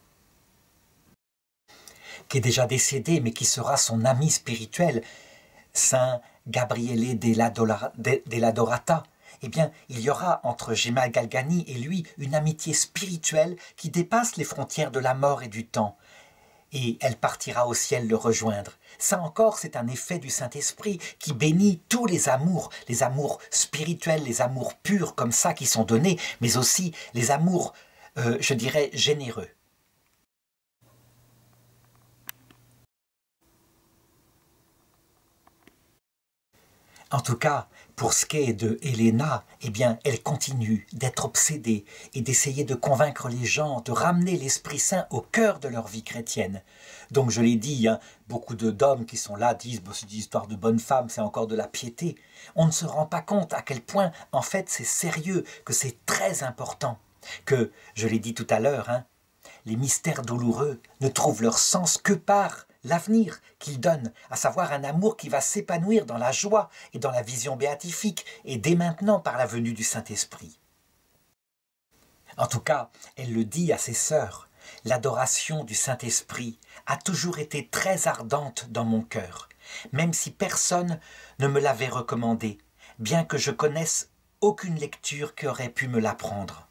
qui est déjà décédé, mais qui sera son ami spirituel, Saint Gabriele della Dorata. Eh bien, il y aura entre Gemma Galgani et lui une amitié spirituelle qui dépasse les frontières de la mort et du temps. Et elle partira au ciel le rejoindre. Ça encore, c'est un effet du Saint-Esprit qui bénit tous les amours, les amours spirituels, les amours purs comme ça qui sont donnés, mais aussi les amours, euh, je dirais, généreux. En tout cas, pour ce qui est de Helena, eh bien, elle continue d'être obsédée et d'essayer de convaincre les gens, de ramener l'Esprit Saint au cœur de leur vie chrétienne. Donc, je l'ai dit, hein, beaucoup d'hommes qui sont là disent bah, « c'est une histoire de bonne femme, c'est encore de la piété ». On ne se rend pas compte à quel point, en fait, c'est sérieux, que c'est très important, que, je l'ai dit tout à l'heure, hein, les mystères douloureux ne trouvent leur sens que par l'avenir qu'il donne, à savoir un amour qui va s'épanouir dans la joie et dans la vision béatifique, et dès maintenant par la venue du Saint-Esprit. En tout cas, elle le dit à ses sœurs, l'adoration du Saint-Esprit a toujours été très ardente dans mon cœur, même si personne ne me l'avait recommandé, bien que je connaisse aucune lecture qui aurait pu me l'apprendre.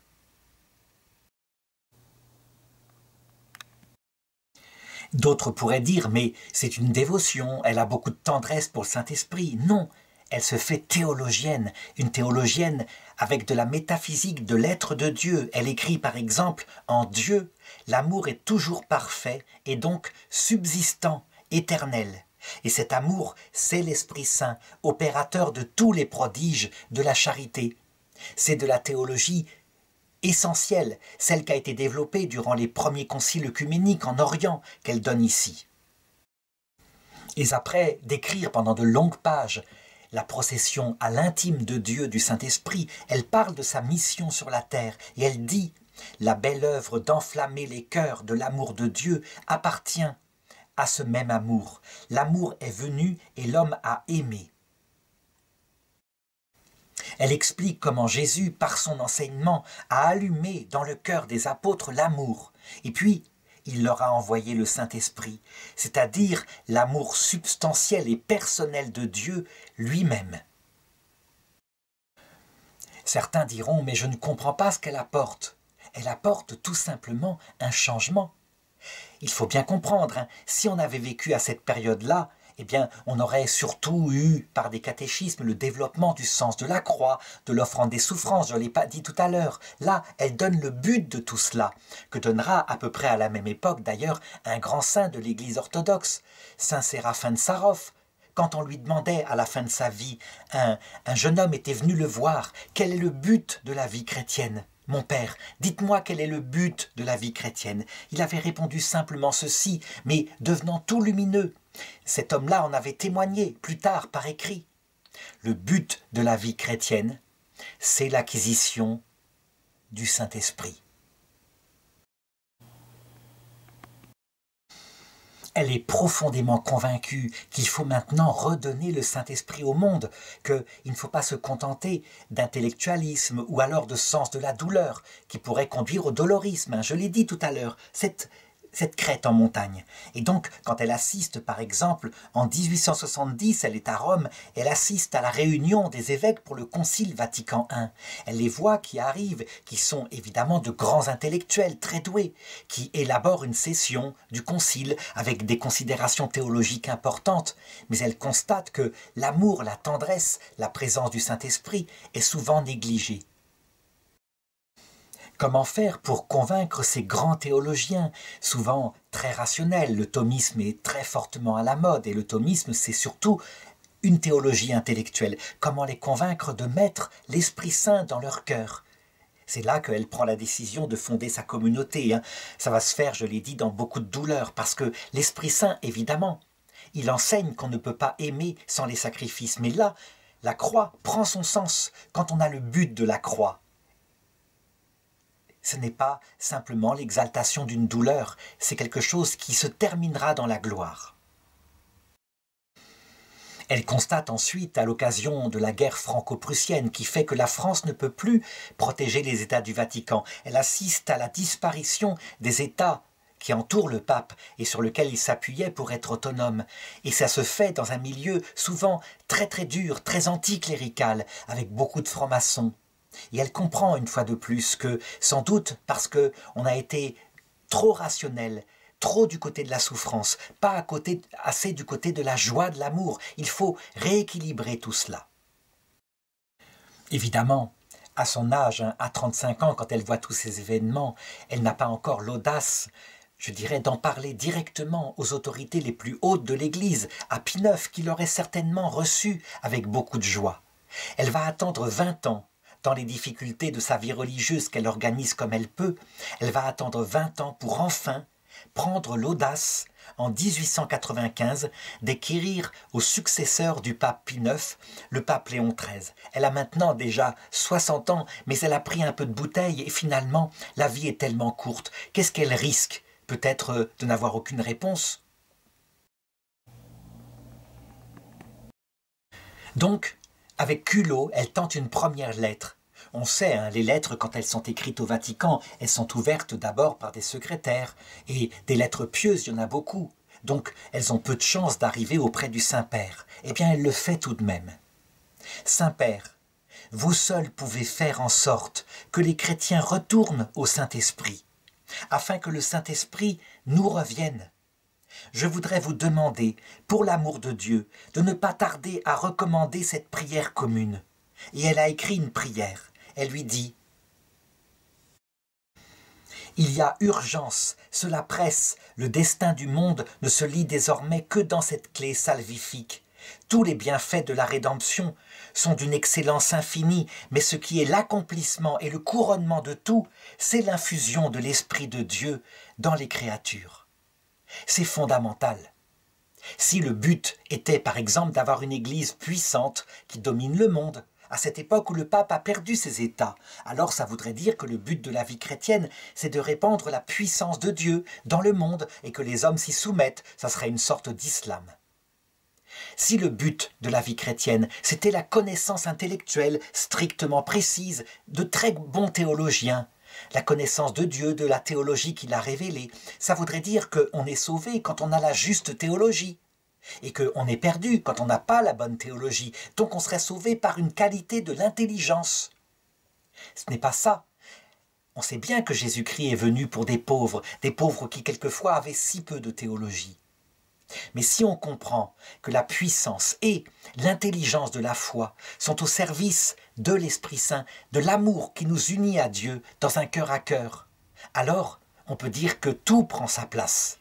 D'autres pourraient dire, mais c'est une dévotion, elle a beaucoup de tendresse pour le Saint-Esprit. Non, elle se fait théologienne, une théologienne avec de la métaphysique de l'être de Dieu. Elle écrit par exemple, en Dieu, l'amour est toujours parfait et donc subsistant, éternel. Et cet amour, c'est l'Esprit Saint, opérateur de tous les prodiges de la charité. C'est de la théologie essentielle, celle qui a été développée durant les premiers conciles œcuméniques en Orient, qu'elle donne ici. Et après d'écrire pendant de longues pages la procession à l'intime de Dieu du Saint-Esprit, elle parle de sa mission sur la terre et elle dit « La belle œuvre d'enflammer les cœurs de l'amour de Dieu appartient à ce même amour. L'amour est venu et l'homme a aimé. » Elle explique comment Jésus, par son enseignement, a allumé dans le cœur des apôtres l'amour. Et puis, il leur a envoyé le Saint-Esprit, c'est-à-dire l'amour substantiel et personnel de Dieu lui-même. Certains diront, mais je ne comprends pas ce qu'elle apporte. Elle apporte tout simplement un changement. Il faut bien comprendre, hein, si on avait vécu à cette période-là, eh bien, on aurait surtout eu, par des catéchismes, le développement du sens de la croix, de l'offrande des souffrances, je ne l'ai pas dit tout à l'heure. Là, elle donne le but de tout cela, que donnera à peu près à la même époque, d'ailleurs, un grand saint de l'Église orthodoxe, saint Séraphin de Sarov. Quand on lui demandait à la fin de sa vie, un, un jeune homme était venu le voir, quel est le but de la vie chrétienne ? Mon père, dites-moi quel est le but de la vie chrétienne. Il avait répondu simplement ceci, mais devenant tout lumineux. Cet homme-là en avait témoigné plus tard par écrit. Le but de la vie chrétienne, c'est l'acquisition du Saint-Esprit. Elle est profondément convaincue qu'il faut maintenant redonner le Saint-Esprit au monde, qu'il ne faut pas se contenter d'intellectualisme ou alors de sens de la douleur qui pourrait conduire au dolorisme. Je l'ai dit tout à l'heure, cette, cette crête en montagne. Et donc, quand elle assiste, par exemple, en mille huit cent soixante-dix, elle est à Rome, elle assiste à la réunion des évêques pour le Concile Vatican un. Elle les voit qui arrivent, qui sont évidemment de grands intellectuels très doués, qui élaborent une session du Concile avec des considérations théologiques importantes, mais elle constate que l'amour, la tendresse, la présence du Saint-Esprit est souvent négligée. Comment faire pour convaincre ces grands théologiens, souvent très rationnels? Le thomisme est très fortement à la mode, et le thomisme, c'est surtout une théologie intellectuelle. Comment les convaincre de mettre l'Esprit Saint dans leur cœur? C'est là qu'elle prend la décision de fonder sa communauté. Hein. Ça va se faire, je l'ai dit, dans beaucoup de douleur, parce que l'Esprit Saint, évidemment, il enseigne qu'on ne peut pas aimer sans les sacrifices. Mais là, la croix prend son sens quand on a le but de la croix. Ce n'est pas simplement l'exaltation d'une douleur, c'est quelque chose qui se terminera dans la gloire. Elle constate ensuite, à l'occasion de la guerre franco-prussienne, qui fait que la France ne peut plus protéger les États du Vatican. Elle assiste à la disparition des États qui entourent le pape et sur lesquels il s'appuyait pour être autonome. Et ça se fait dans un milieu souvent très très dur, très anticlérical, avec beaucoup de francs-maçons. Et elle comprend une fois de plus que, sans doute parce qu'on a été trop rationnel, trop du côté de la souffrance, pas à côté, assez du côté de la joie, de l'amour, il faut rééquilibrer tout cela. Évidemment, à son âge, hein, à trente-cinq ans, quand elle voit tous ces événements, elle n'a pas encore l'audace, je dirais, d'en parler directement aux autorités les plus hautes de l'Église, à Pie neuf, qui l'aurait certainement reçu avec beaucoup de joie. Elle va attendre vingt ans, dans les difficultés de sa vie religieuse qu'elle organise comme elle peut, elle va attendre vingt ans pour enfin prendre l'audace, en mille huit cent quatre-vingt-quinze, d'écrire au successeur du pape Pie neuf, le pape Léon treize. Elle a maintenant déjà soixante ans, mais elle a pris un peu de bouteille et finalement, la vie est tellement courte. Qu'est-ce qu'elle risque? Peut-être de n'avoir aucune réponse. Donc, avec culot, elle tente une première lettre. On sait, hein, les lettres, quand elles sont écrites au Vatican, elles sont ouvertes d'abord par des secrétaires. Et des lettres pieuses, il y en a beaucoup. Donc, elles ont peu de chances d'arriver auprès du Saint-Père. Eh bien, elle le fait tout de même. Saint-Père, vous seul pouvez faire en sorte que les chrétiens retournent au Saint-Esprit, afin que le Saint-Esprit nous revienne. Je voudrais vous demander, pour l'amour de Dieu, de ne pas tarder à recommander cette prière commune. Et elle a écrit une prière. Elle lui dit « Il y a urgence, cela presse, le destin du monde ne se lit désormais que dans cette clé salvifique. Tous les bienfaits de la rédemption sont d'une excellence infinie, mais ce qui est l'accomplissement et le couronnement de tout, c'est l'infusion de l'Esprit de Dieu dans les créatures. C'est fondamental. Si le but était par exemple d'avoir une église puissante qui domine le monde, à cette époque où le pape a perdu ses États, alors ça voudrait dire que le but de la vie chrétienne, c'est de répandre la puissance de Dieu dans le monde et que les hommes s'y soumettent, ça serait une sorte d'islam. Si le but de la vie chrétienne, c'était la connaissance intellectuelle strictement précise de très bons théologiens, la connaissance de Dieu, de la théologie qu'il a révélée, ça voudrait dire qu'on est sauvé quand on a la juste théologie, et qu'on est perdu quand on n'a pas la bonne théologie, donc on serait sauvé par une qualité de l'intelligence. Ce n'est pas ça. On sait bien que Jésus-Christ est venu pour des pauvres, des pauvres qui quelquefois avaient si peu de théologie. Mais si on comprend que la puissance et l'intelligence de la foi sont au service de l'Esprit Saint, de l'amour qui nous unit à Dieu dans un cœur à cœur, alors on peut dire que tout prend sa place.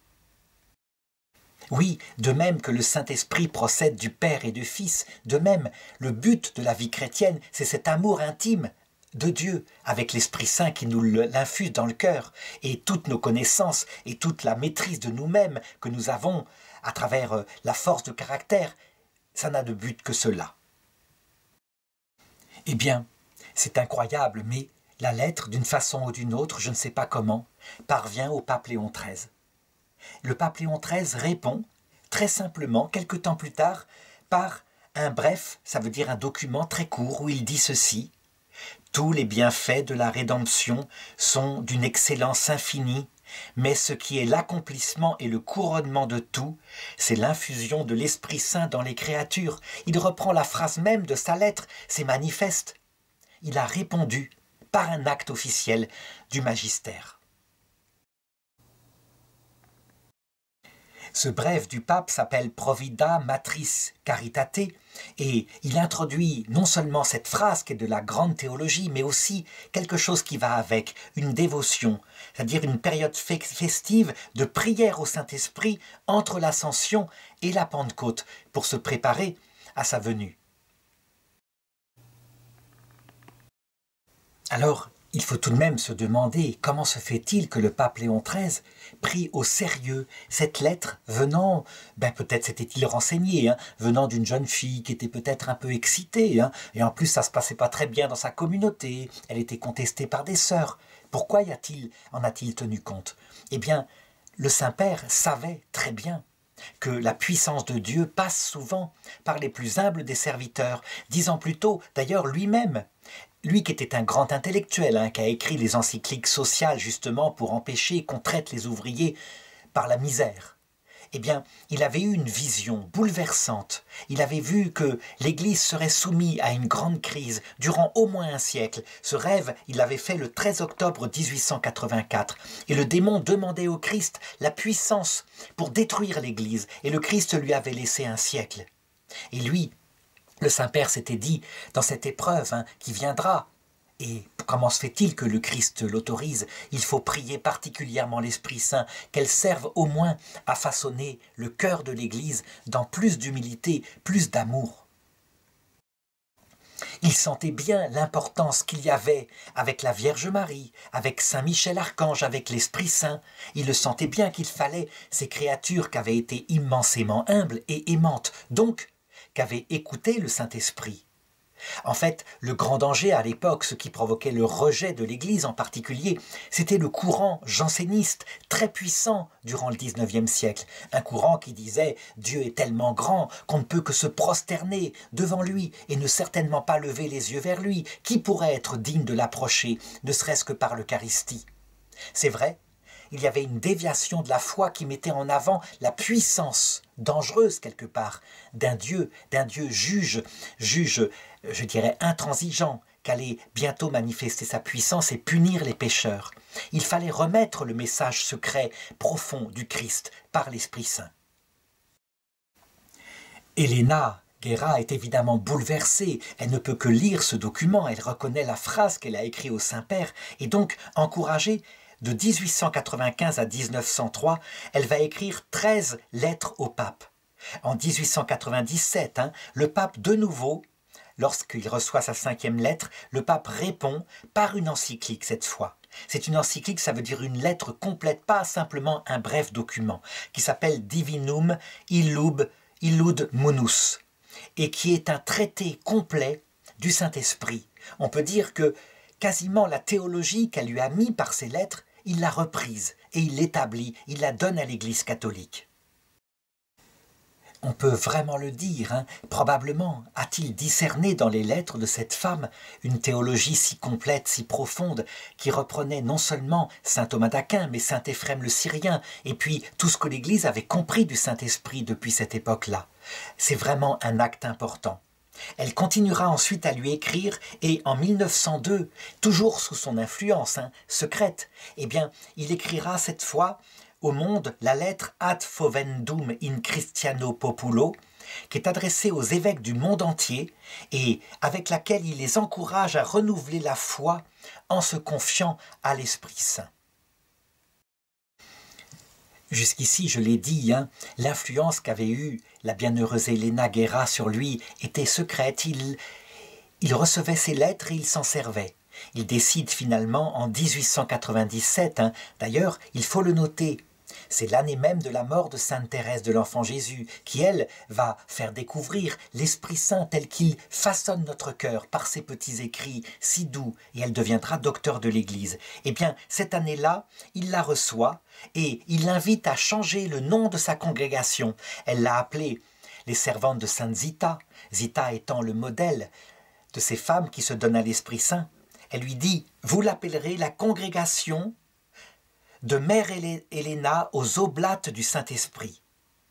Oui, de même que le Saint-Esprit procède du Père et du Fils, de même, le but de la vie chrétienne, c'est cet amour intime de Dieu, avec l'Esprit Saint qui nous l'infuse dans le cœur, et toutes nos connaissances et toute la maîtrise de nous-mêmes que nous avons à travers la force de caractère, ça n'a de but que cela. Eh bien, c'est incroyable, mais la lettre, d'une façon ou d'une autre, je ne sais pas comment, parvient au pape Léon treize. Le pape Léon treize répond, très simplement, quelque temps plus tard, par un bref, ça veut dire un document très court, où il dit ceci: « Tous les bienfaits de la rédemption sont d'une excellence infinie, mais ce qui est l'accomplissement et le couronnement de tout, c'est l'infusion de l'Esprit Saint dans les créatures. » Il reprend la phrase même de sa lettre, c'est manifeste. Il a répondu par un acte officiel du magistère. Ce bref du pape s'appelle Provida Matris Caritate et il introduit non seulement cette phrase qui est de la grande théologie, mais aussi quelque chose qui va avec, une dévotion, c'est-à-dire une période festive de prière au Saint-Esprit entre l'Ascension et la Pentecôte pour se préparer à sa venue. Alors, il faut tout de même se demander comment se fait-il que le pape Léon treize prit au sérieux cette lettre venant, ben peut-être s'était-il renseigné, hein, venant d'une jeune fille qui était peut-être un peu excitée, hein, et en plus ça se passait pas très bien dans sa communauté, elle était contestée par des sœurs. Pourquoi y a-t-il, en a-t-il tenu compte? Eh bien, le Saint-Père savait très bien que la puissance de Dieu passe souvent par les plus humbles des serviteurs, dix ans plus tôt, d'ailleurs lui-même, lui qui était un grand intellectuel, hein, qui a écrit les encycliques sociales justement pour empêcher qu'on traite les ouvriers par la misère. Eh bien, il avait eu une vision bouleversante. Il avait vu que l'Église serait soumise à une grande crise durant au moins un siècle. Ce rêve, il l'avait fait le treize octobre mille huit cent quatre-vingt-quatre. Et le démon demandait au Christ la puissance pour détruire l'Église. Et le Christ lui avait laissé un siècle. Et lui, le Saint-Père s'était dit, dans cette épreuve hein, qui viendra, et comment se fait-il que le Christ l'autorise? Il faut prier particulièrement l'Esprit Saint, qu'elle serve au moins à façonner le cœur de l'Église dans plus d'humilité, plus d'amour. Il sentait bien l'importance qu'il y avait avec la Vierge Marie, avec Saint Michel Archange, avec l'Esprit Saint. Il le sentait bien qu'il fallait ces créatures qui avaient été immensément humbles et aimantes, donc qu'avait écouté le Saint-Esprit. En fait, le grand danger à l'époque, ce qui provoquait le rejet de l'Église en particulier, c'était le courant janséniste, très puissant durant le dix-neuvième siècle. Un courant qui disait « Dieu est tellement grand qu'on ne peut que se prosterner devant lui et ne certainement pas lever les yeux vers lui. Qui pourrait être digne de l'approcher, ne serait-ce que par l'Eucharistie ?» C'est vrai, il y avait une déviation de la foi qui mettait en avant la puissance dangereuse quelque part d'un Dieu, d'un Dieu juge, juge, je dirais intransigeant, qu'allait bientôt manifester sa puissance et punir les pécheurs. Il fallait remettre le message secret, profond du Christ par l'Esprit Saint. Elena Guerra est évidemment bouleversée, elle ne peut que lire ce document, elle reconnaît la phrase qu'elle a écrite au Saint-Père et donc encouragée. De mille huit cent quatre-vingt-quinze à mille neuf cent trois, elle va écrire treize lettres au pape. En mille huit cent quatre-vingt-dix-sept, hein, le pape de nouveau, lorsqu'il reçoit sa cinquième lettre, le pape répond par une encyclique cette fois. C'est une encyclique, ça veut dire une lettre complète, pas simplement un bref document, qui s'appelle Divinum Illud, Illud Munus, et qui est un traité complet du Saint-Esprit. On peut dire que quasiment la théologie qu'elle lui a mis par ses lettres, il l'a reprise et il l'établit, il la donne à l'Église catholique. On peut vraiment le dire, hein, probablement a-t-il discerné dans les lettres de cette femme une théologie si complète, si profonde, qui reprenait non seulement saint Thomas d'Aquin, mais saint Éphrem le Syrien, et puis tout ce que l'Église avait compris du Saint-Esprit depuis cette époque-là. C'est vraiment un acte important. Elle continuera ensuite à lui écrire et en mille neuf cent deux, toujours sous son influence hein, secrète, eh bien, il écrira cette fois au monde la lettre Ad Fovendum in Christiano Populo, qui est adressée aux évêques du monde entier et avec laquelle il les encourage à renouveler la foi en se confiant à l'Esprit Saint. Jusqu'ici, je l'ai dit, hein, l'influence qu'avait eue la bienheureuse Elena Guerra sur lui était secrète. Il, il recevait ses lettres et il s'en servait. Il décide finalement en mille huit cent quatre-vingt-dix-sept, hein, d'ailleurs, il faut le noter, c'est l'année même de la mort de Sainte Thérèse de l'Enfant Jésus, qui, elle, va faire découvrir l'Esprit Saint tel qu'il façonne notre cœur par ses petits écrits si doux, et elle deviendra docteur de l'Église. Eh bien, cette année-là, il la reçoit et il l'invite à changer le nom de sa congrégation. Elle l'a appelée les servantes de Sainte Zita, Zita étant le modèle de ces femmes qui se donnent à l'Esprit Saint. Elle lui dit « Vous l'appellerez la congrégation de Mère Helena aux Oblates du Saint-Esprit. »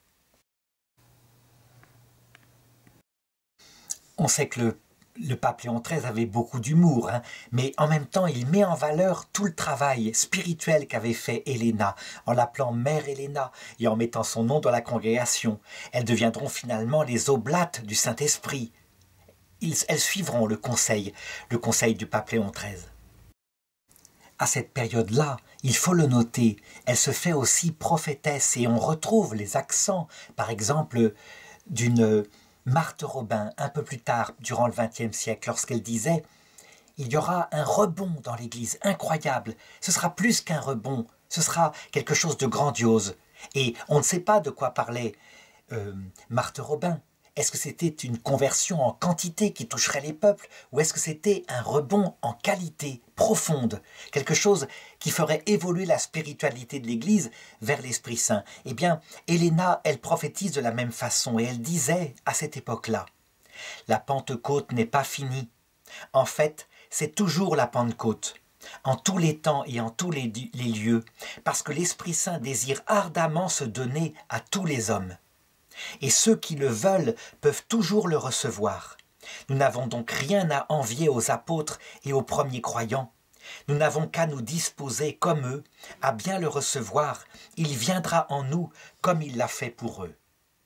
On sait que le, le pape Léon treize avait beaucoup d'humour, hein, mais en même temps, il met en valeur tout le travail spirituel qu'avait fait Helena, en l'appelant Mère Helena et en mettant son nom dans la congrégation. Elles deviendront finalement les Oblates du Saint-Esprit. Ils, elles suivront le conseil, le conseil du pape Léon treize. À cette période-là, il faut le noter, elle se fait aussi prophétesse et on retrouve les accents, par exemple, d'une Marthe Robin, un peu plus tard, durant le vingtième siècle, lorsqu'elle disait « Il y aura un rebond dans l'Église, incroyable, ce sera plus qu'un rebond, ce sera quelque chose de grandiose. » Et on ne sait pas de quoi parlait euh, Marthe Robin. Est-ce que c'était une conversion en quantité qui toucherait les peuples ou est-ce que c'était un rebond en qualité profonde, quelque chose qui ferait évoluer la spiritualité de l'Église vers l'Esprit Saint? Eh bien, Helena, elle prophétise de la même façon et elle disait à cette époque-là, « La Pentecôte n'est pas finie. En fait, c'est toujours la Pentecôte, en tous les temps et en tous les, les lieux, parce que l'Esprit Saint désire ardemment se donner à tous les hommes. Et ceux qui le veulent peuvent toujours le recevoir. Nous n'avons donc rien à envier aux apôtres et aux premiers croyants. Nous n'avons qu'à nous disposer comme eux, à bien le recevoir. Il viendra en nous comme il l'a fait pour eux. »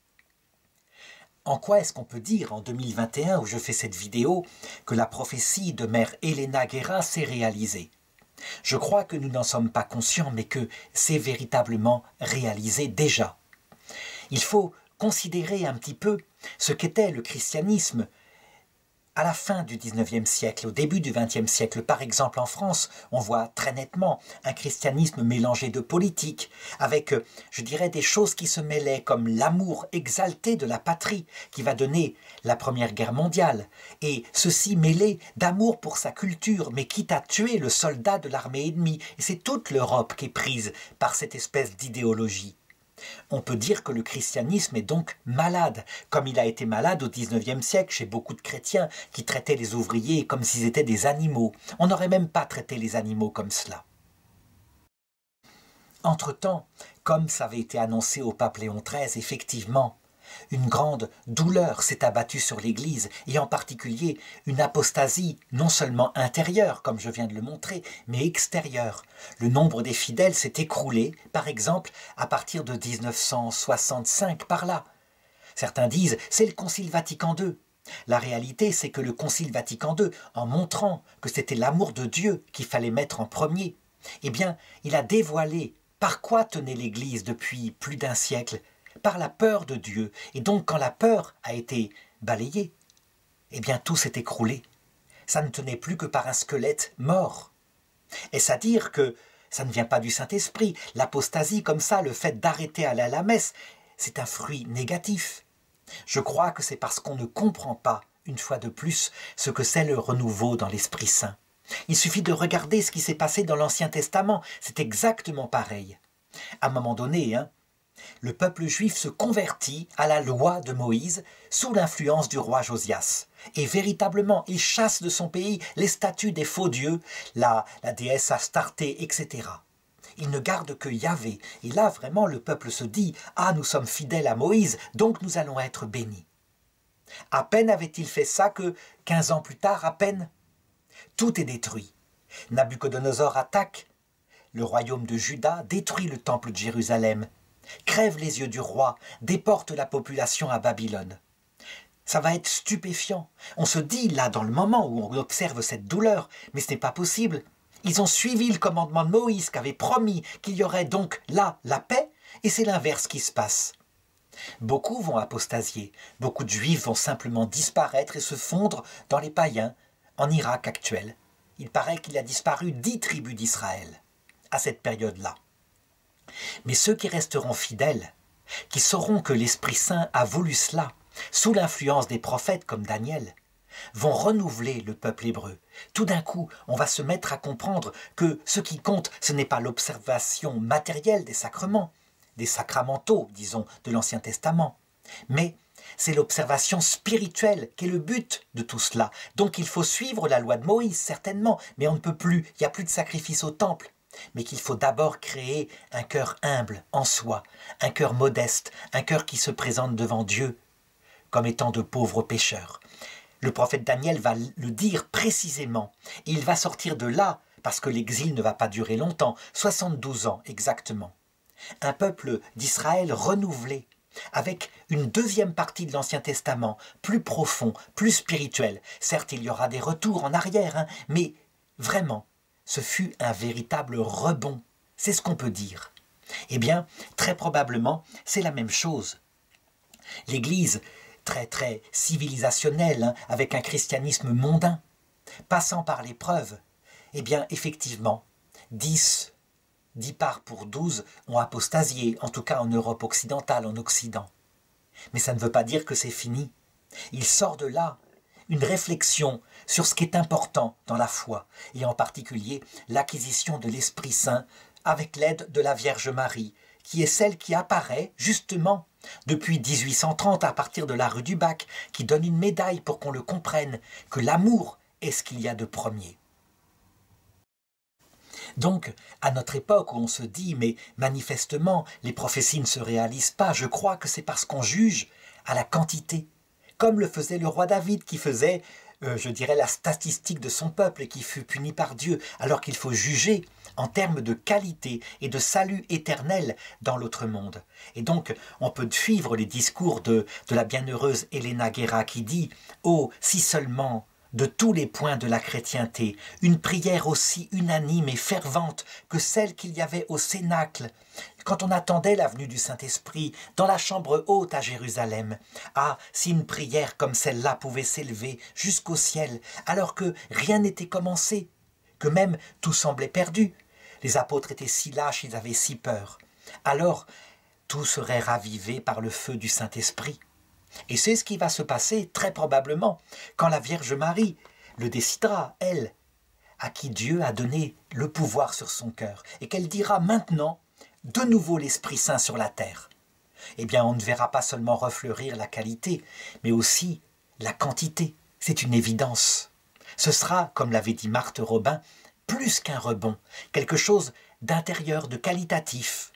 En quoi est-ce qu'on peut dire, en deux mille vingt et un, où je fais cette vidéo, que la prophétie de Mère Helena Guerra s'est réalisée? Je crois que nous n'en sommes pas conscients, mais que c'est véritablement réalisé déjà. Il faut considérer un petit peu ce qu'était le christianisme à la fin du dix-neuvième siècle, au début du vingtième siècle. Par exemple, en France, on voit très nettement un christianisme mélangé de politique, avec, je dirais, des choses qui se mêlaient, comme l'amour exalté de la patrie, qui va donner la Première Guerre mondiale, et ceci mêlé d'amour pour sa culture, mais quitte à tuer le soldat de l'armée ennemie. Et c'est toute l'Europe qui est prise par cette espèce d'idéologie. On peut dire que le christianisme est donc malade, comme il a été malade au dix-neuvième siècle chez beaucoup de chrétiens qui traitaient les ouvriers comme s'ils étaient des animaux. On n'aurait même pas traité les animaux comme cela. Entre-temps, comme ça avait été annoncé au pape Léon treize, effectivement, une grande douleur s'est abattue sur l'Église, et en particulier une apostasie non seulement intérieure, comme je viens de le montrer, mais extérieure. Le nombre des fidèles s'est écroulé, par exemple, à partir de mille neuf cent soixante-cinq, par là. Certains disent « c'est le Concile Vatican deux ». La réalité, c'est que le Concile Vatican deux, en montrant que c'était l'amour de Dieu qu'il fallait mettre en premier, eh bien, il a dévoilé par quoi tenait l'Église depuis plus d'un siècle, par la peur de Dieu. Et donc, quand la peur a été balayée, eh bien, tout s'est écroulé. Ça ne tenait plus que par un squelette mort. Est-ce à dire que ça ne vient pas du Saint-Esprit? L'apostasie, comme ça, le fait d'arrêter à aller à la messe, c'est un fruit négatif. Je crois que c'est parce qu'on ne comprend pas, une fois de plus, ce que c'est le renouveau dans l'Esprit Saint. Il suffit de regarder ce qui s'est passé dans l'Ancien Testament. C'est exactement pareil. À un moment donné, hein, le peuple juif se convertit à la loi de Moïse sous l'influence du roi Josias. Et véritablement, il chasse de son pays les statues des faux dieux, la, la déesse Astarté, et cetera. Il ne garde que Yahvé. Et là, vraiment, le peuple se dit « Ah, nous sommes fidèles à Moïse, donc nous allons être bénis. » À peine avait-il fait ça que, quinze ans plus tard, à peine, tout est détruit. Nabuchodonosor attaque le royaume de Juda, détruit le temple de Jérusalem, crève les yeux du roi, déporte la population à Babylone. Ça va être stupéfiant. On se dit là, dans le moment où on observe cette douleur, mais ce n'est pas possible. Ils ont suivi le commandement de Moïse qui avait promis qu'il y aurait donc là la paix, et c'est l'inverse qui se passe. Beaucoup vont apostasier, beaucoup de juifs vont simplement disparaître et se fondre dans les païens en Irak actuel. Il paraît qu'il a disparu dix tribus d'Israël à cette période-là. Mais ceux qui resteront fidèles, qui sauront que l'Esprit Saint a voulu cela, sous l'influence des prophètes comme Daniel, vont renouveler le peuple hébreu. Tout d'un coup, on va se mettre à comprendre que ce qui compte, ce n'est pas l'observation matérielle des sacrements, des sacramentaux, disons, de l'Ancien Testament, mais c'est l'observation spirituelle qui est le but de tout cela. Donc il faut suivre la loi de Moïse, certainement, mais on ne peut plus, il n'y a plus de sacrifice au temple. Mais qu'il faut d'abord créer un cœur humble en soi, un cœur modeste, un cœur qui se présente devant Dieu comme étant de pauvres pécheurs. Le prophète Daniel va le dire précisément. Et il va sortir de là, parce que l'exil ne va pas durer longtemps, soixante-douze ans exactement. Un peuple d'Israël renouvelé, avec une deuxième partie de l'Ancien Testament, plus profond, plus spirituel. Certes, il y aura des retours en arrière, hein, mais vraiment, ce fut un véritable rebond. C'est ce qu'on peut dire. Eh bien, très probablement, c'est la même chose. L'Église, très très civilisationnelle, hein, avec un christianisme mondain, passant par l'épreuve, eh bien, effectivement, dix, dix parts pour douze ont apostasié, en tout cas en Europe occidentale, en Occident. Mais ça ne veut pas dire que c'est fini. Il sort de là une réflexion sur ce qui est important dans la foi, et en particulier l'acquisition de l'Esprit Saint avec l'aide de la Vierge Marie, qui est celle qui apparaît justement depuis mille huit cent trente à partir de la rue du Bac, qui donne une médaille pour qu'on le comprenne, que l'amour est ce qu'il y a de premier. Donc, à notre époque où on se dit, mais manifestement, les prophéties ne se réalisent pas, je crois que c'est parce qu'on juge à la quantité, comme le faisait le roi David, qui faisait, euh, je dirais, la statistique de son peuple et qui fut puni par Dieu, alors qu'il faut juger en termes de qualité et de salut éternel dans l'autre monde. Et donc, on peut suivre les discours de, de la bienheureuse Elena Guerra qui dit « Oh, si seulement, de tous les points de la chrétienté, une prière aussi unanime et fervente que celle qu'il y avait au Cénacle, quand on attendait la venue du Saint-Esprit dans la chambre haute à Jérusalem. Ah, si une prière comme celle-là pouvait s'élever jusqu'au ciel, alors que rien n'était commencé, que même tout semblait perdu. Les apôtres étaient si lâches, ils avaient si peur. Alors, tout serait ravivé par le feu du Saint-Esprit. Et c'est ce qui va se passer très probablement quand la Vierge Marie le décidera, elle, à qui Dieu a donné le pouvoir sur son cœur, et qu'elle dira maintenant de nouveau l'Esprit Saint sur la terre. Eh bien, on ne verra pas seulement refleurir la qualité, mais aussi la quantité. C'est une évidence. Ce sera, comme l'avait dit Marthe Robin, plus qu'un rebond, quelque chose d'intérieur, de qualitatif.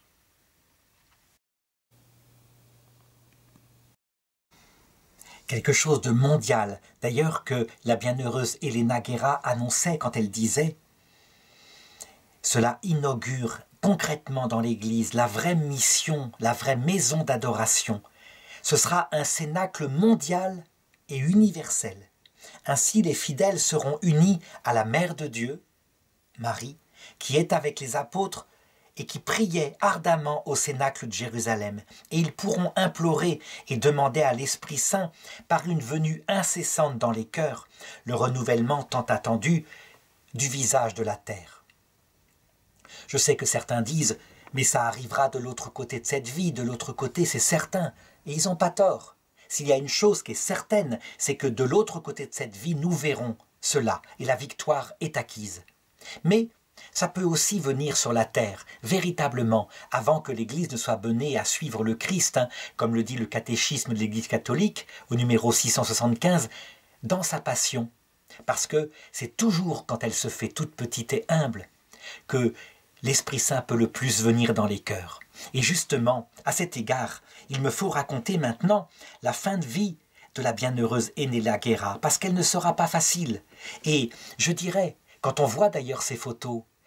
Quelque chose de mondial, d'ailleurs que la bienheureuse Elena Guerra annonçait quand elle disait « Cela inaugure concrètement dans l'Église la vraie mission, la vraie maison d'adoration. Ce sera un cénacle mondial et universel. Ainsi les fidèles seront unis à la Mère de Dieu, Marie, qui est avec les apôtres et qui priait ardemment au Cénacle de Jérusalem. Et ils pourront implorer et demander à l'Esprit Saint, par une venue incessante dans les cœurs, le renouvellement tant attendu du visage de la terre. Je sais que certains disent, mais ça arrivera de l'autre côté de cette vie, de l'autre côté c'est certain, et ils n'ont pas tort. S'il y a une chose qui est certaine, c'est que de l'autre côté de cette vie, nous verrons cela, et la victoire est acquise. Mais ça peut aussi venir sur la terre, véritablement, avant que l'Église ne soit menée à suivre le Christ, hein, comme le dit le catéchisme de l'Église catholique, au numéro six cent soixante-quinze, dans sa passion. Parce que c'est toujours quand elle se fait toute petite et humble que l'Esprit Saint peut le plus venir dans les cœurs. Et justement, à cet égard, il me faut raconter maintenant la fin de vie de la bienheureuse Elena Guerra, parce qu'elle ne sera pas facile. Et je dirais, quand on voit d'ailleurs ces photos,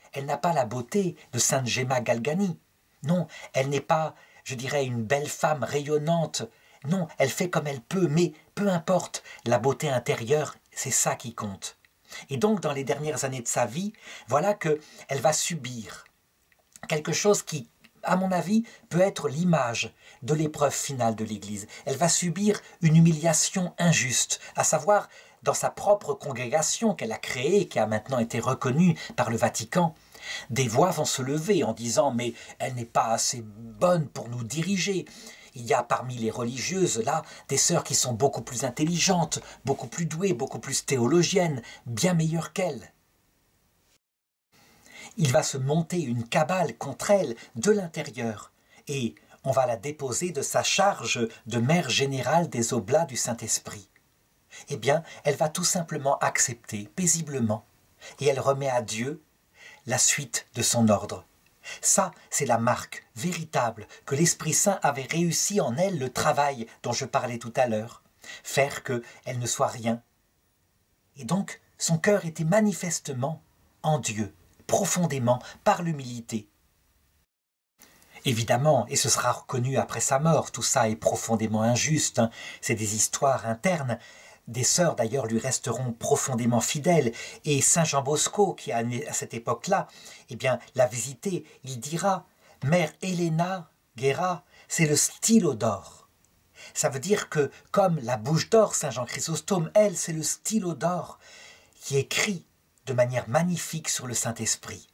elle n'a pas la beauté de Sainte Gemma Galgani. Non, elle n'est pas, je dirais, une belle femme rayonnante. Non, elle fait comme elle peut, mais peu importe, la beauté intérieure, c'est ça qui compte. Et donc, dans les dernières années de sa vie, voilà qu'elle va subir quelque chose qui, à mon avis, peut être l'image de l'épreuve finale de l'Église. Elle va subir une humiliation injuste, à savoir dans sa propre congrégation qu'elle a créée, qui a maintenant été reconnue par le Vatican. Des voix vont se lever en disant « mais elle n'est pas assez bonne pour nous diriger ». Il y a parmi les religieuses, là, des sœurs qui sont beaucoup plus intelligentes, beaucoup plus douées, beaucoup plus théologiennes, bien meilleures qu'elle. Il va se monter une cabale contre elle de l'intérieur et on va la déposer de sa charge de mère générale des Oblats du Saint-Esprit. Eh bien, elle va tout simplement accepter paisiblement et elle remet à Dieu la suite de son ordre. Ça, c'est la marque véritable que l'Esprit Saint avait réussi en elle le travail dont je parlais tout à l'heure, faire qu'elle ne soit rien. Et donc, son cœur était manifestement en Dieu, profondément, par l'humilité. Évidemment, et ce sera reconnu après sa mort, tout ça est profondément injuste, hein, c'est des histoires internes. Des sœurs d'ailleurs lui resteront profondément fidèles et Saint Jean Bosco, qui a né à cette époque-là, eh bien l'a visité, il dira « Mère Helena Guerra, c'est le stylo d'or ». Ça veut dire que comme la bouche d'or, Saint Jean Chrysostome, elle, c'est le stylo d'or qui écrit de manière magnifique sur le Saint-Esprit.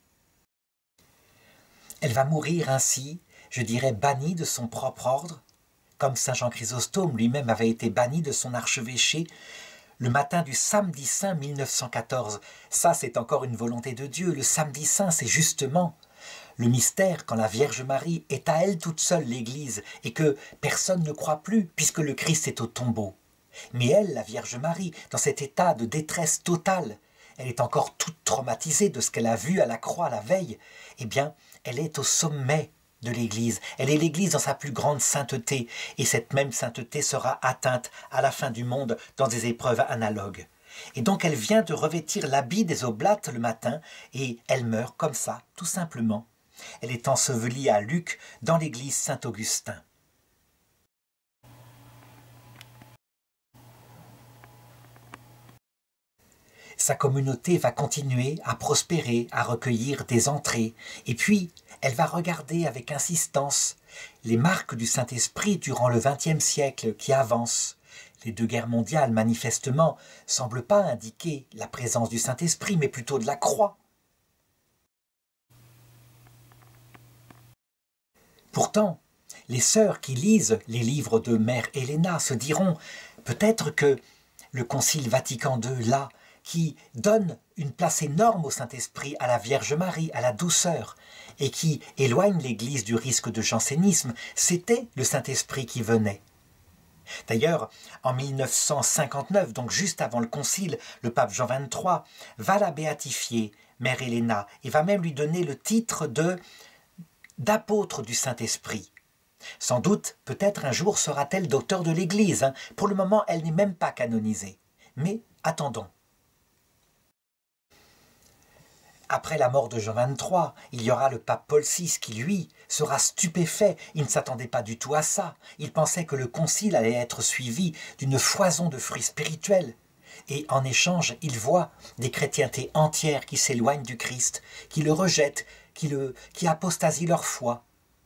Elle va mourir ainsi, je dirais, bannie de son propre ordre, comme Saint Jean Chrysostome lui-même avait été banni de son archevêché le matin du samedi saint mille neuf cent quatorze. Ça, c'est encore une volonté de Dieu. Le samedi saint, c'est justement le mystère quand la Vierge Marie est à elle toute seule l'Église et que personne ne croit plus puisque le Christ est au tombeau. Mais elle, la Vierge Marie, dans cet état de détresse totale, elle est encore toute traumatisée de ce qu'elle a vu à la croix la veille, eh bien, elle est au sommet de l'Église. Elle est l'Église dans sa plus grande sainteté, et cette même sainteté sera atteinte à la fin du monde dans des épreuves analogues. Et donc elle vient de revêtir l'habit des oblates le matin, et elle meurt comme ça, tout simplement. Elle est ensevelie à Lucques dans l'église Saint-Augustin. Sa communauté va continuer à prospérer, à recueillir des entrées, et puis elle va regarder avec insistance les marques du Saint-Esprit durant le vingtième siècle qui avancent. Les deux guerres mondiales, manifestement, ne semblent pas indiquer la présence du Saint-Esprit, mais plutôt de la croix. Pourtant, les sœurs qui lisent les livres de Mère Helena se diront peut-être que le Concile Vatican deux, là, qui donne une place énorme au Saint-Esprit, à la Vierge Marie, à la douceur, et qui éloigne l'Église du risque de jansénisme, c'était le Saint-Esprit qui venait. D'ailleurs, en mille neuf cent cinquante-neuf, donc juste avant le Concile, le pape Jean vingt-trois va la béatifier, Mère Helena, et va même lui donner le titre de d'apôtre du Saint-Esprit. Sans doute, peut-être un jour sera-t-elle docteur de l'Église. Hein. Pour le moment, elle n'est même pas canonisée. Mais attendons. Après la mort de Jean vingt-trois, il y aura le pape Paul six qui, lui, sera stupéfait. Il ne s'attendait pas du tout à ça. Il pensait que le concile allait être suivi d'une foison de fruits spirituels. Et en échange, il voit des chrétientés entières qui s'éloignent du Christ, qui le rejettent, qui, le, qui apostasient leur foi.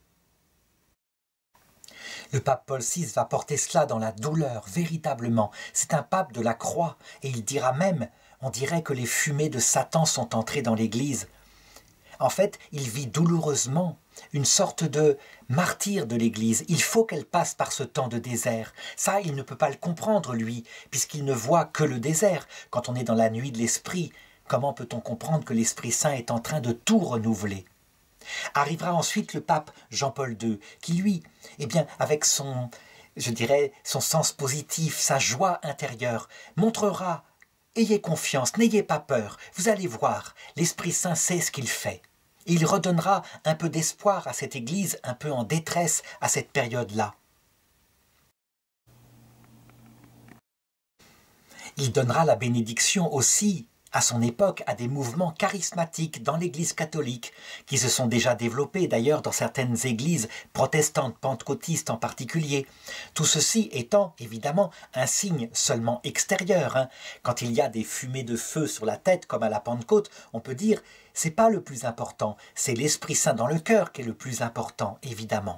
Le pape Paul six va porter cela dans la douleur, véritablement. C'est un pape de la croix, et il dira même, on dirait que les fumées de Satan sont entrées dans l'Église. En fait, il vit douloureusement une sorte de martyr de l'Église. Il faut qu'elle passe par ce temps de désert. Ça, il ne peut pas le comprendre, lui, puisqu'il ne voit que le désert. Quand on est dans la nuit de l'Esprit, comment peut-on comprendre que l'Esprit Saint est en train de tout renouveler? Arrivera ensuite le pape Jean-Paul deux, qui lui, eh bien, avec son, je dirais, son sens positif, sa joie intérieure, montrera « Ayez confiance, n'ayez pas peur, vous allez voir, l'Esprit Saint sait ce qu'il fait. » Et il redonnera un peu d'espoir à cette Église un peu en détresse à cette période-là. Il donnera la bénédiction aussi à son époque à des mouvements charismatiques dans l'Église catholique, qui se sont déjà développés d'ailleurs dans certaines églises protestantes, pentecôtistes en particulier. Tout ceci étant évidemment un signe seulement extérieur. Hein. Quand il y a des fumées de feu sur la tête, comme à la Pentecôte, on peut dire c'est pas le plus important, c'est l'Esprit Saint dans le cœur qui est le plus important, évidemment.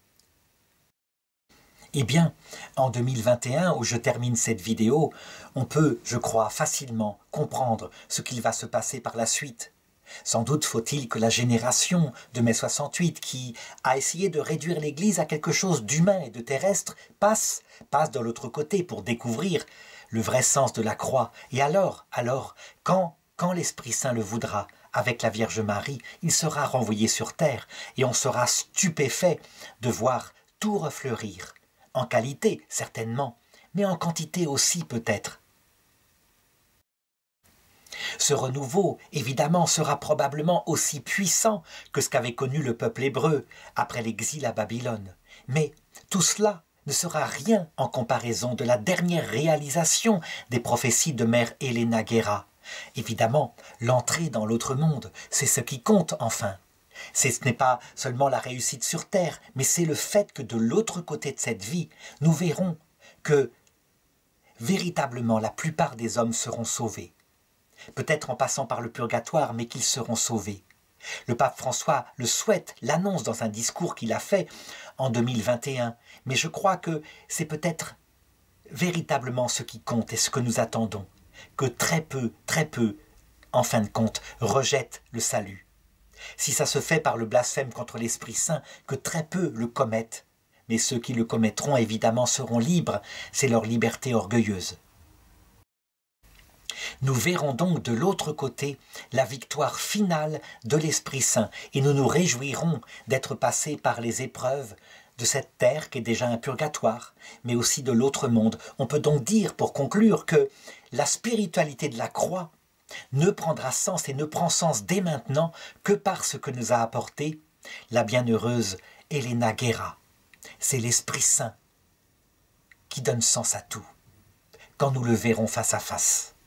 Eh bien, en deux mille vingt et un, où je termine cette vidéo, on peut, je crois, facilement comprendre ce qu'il va se passer par la suite. Sans doute faut-il que la génération de mai soixante-huit, qui a essayé de réduire l'Église à quelque chose d'humain et de terrestre, passe, passe de l'autre côté pour découvrir le vrai sens de la croix. Et alors, alors, quand, quand l'Esprit Saint le voudra, avec la Vierge Marie, il sera renvoyé sur terre et on sera stupéfait de voir tout refleurir. En qualité, certainement, mais en quantité aussi peut-être. Ce renouveau, évidemment, sera probablement aussi puissant que ce qu'avait connu le peuple hébreu après l'exil à Babylone. Mais tout cela ne sera rien en comparaison de la dernière réalisation des prophéties de mère Helena Guerra. Évidemment, l'entrée dans l'autre monde, c'est ce qui compte enfin. Ce n'est pas seulement la réussite sur terre, mais c'est le fait que de l'autre côté de cette vie, nous verrons que véritablement la plupart des hommes seront sauvés. Peut-être en passant par le purgatoire, mais qu'ils seront sauvés. Le pape François le souhaite, l'annonce dans un discours qu'il a fait en deux mille vingt et un, mais je crois que c'est peut-être véritablement ce qui compte et ce que nous attendons, que très peu, très peu, en fin de compte, rejettent le salut. Si ça se fait par le blasphème contre l'Esprit Saint, que très peu le commettent. Mais ceux qui le commettront, évidemment, seront libres. C'est leur liberté orgueilleuse. Nous verrons donc de l'autre côté la victoire finale de l'Esprit Saint et nous nous réjouirons d'être passés par les épreuves de cette terre qui est déjà un purgatoire, mais aussi de l'autre monde. On peut donc dire, pour conclure, que la spiritualité de la croix ne prendra sens et ne prend sens dès maintenant que par ce que nous a apporté la bienheureuse Helena Guerra. C'est l'Esprit Saint qui donne sens à tout, quand nous le verrons face à face.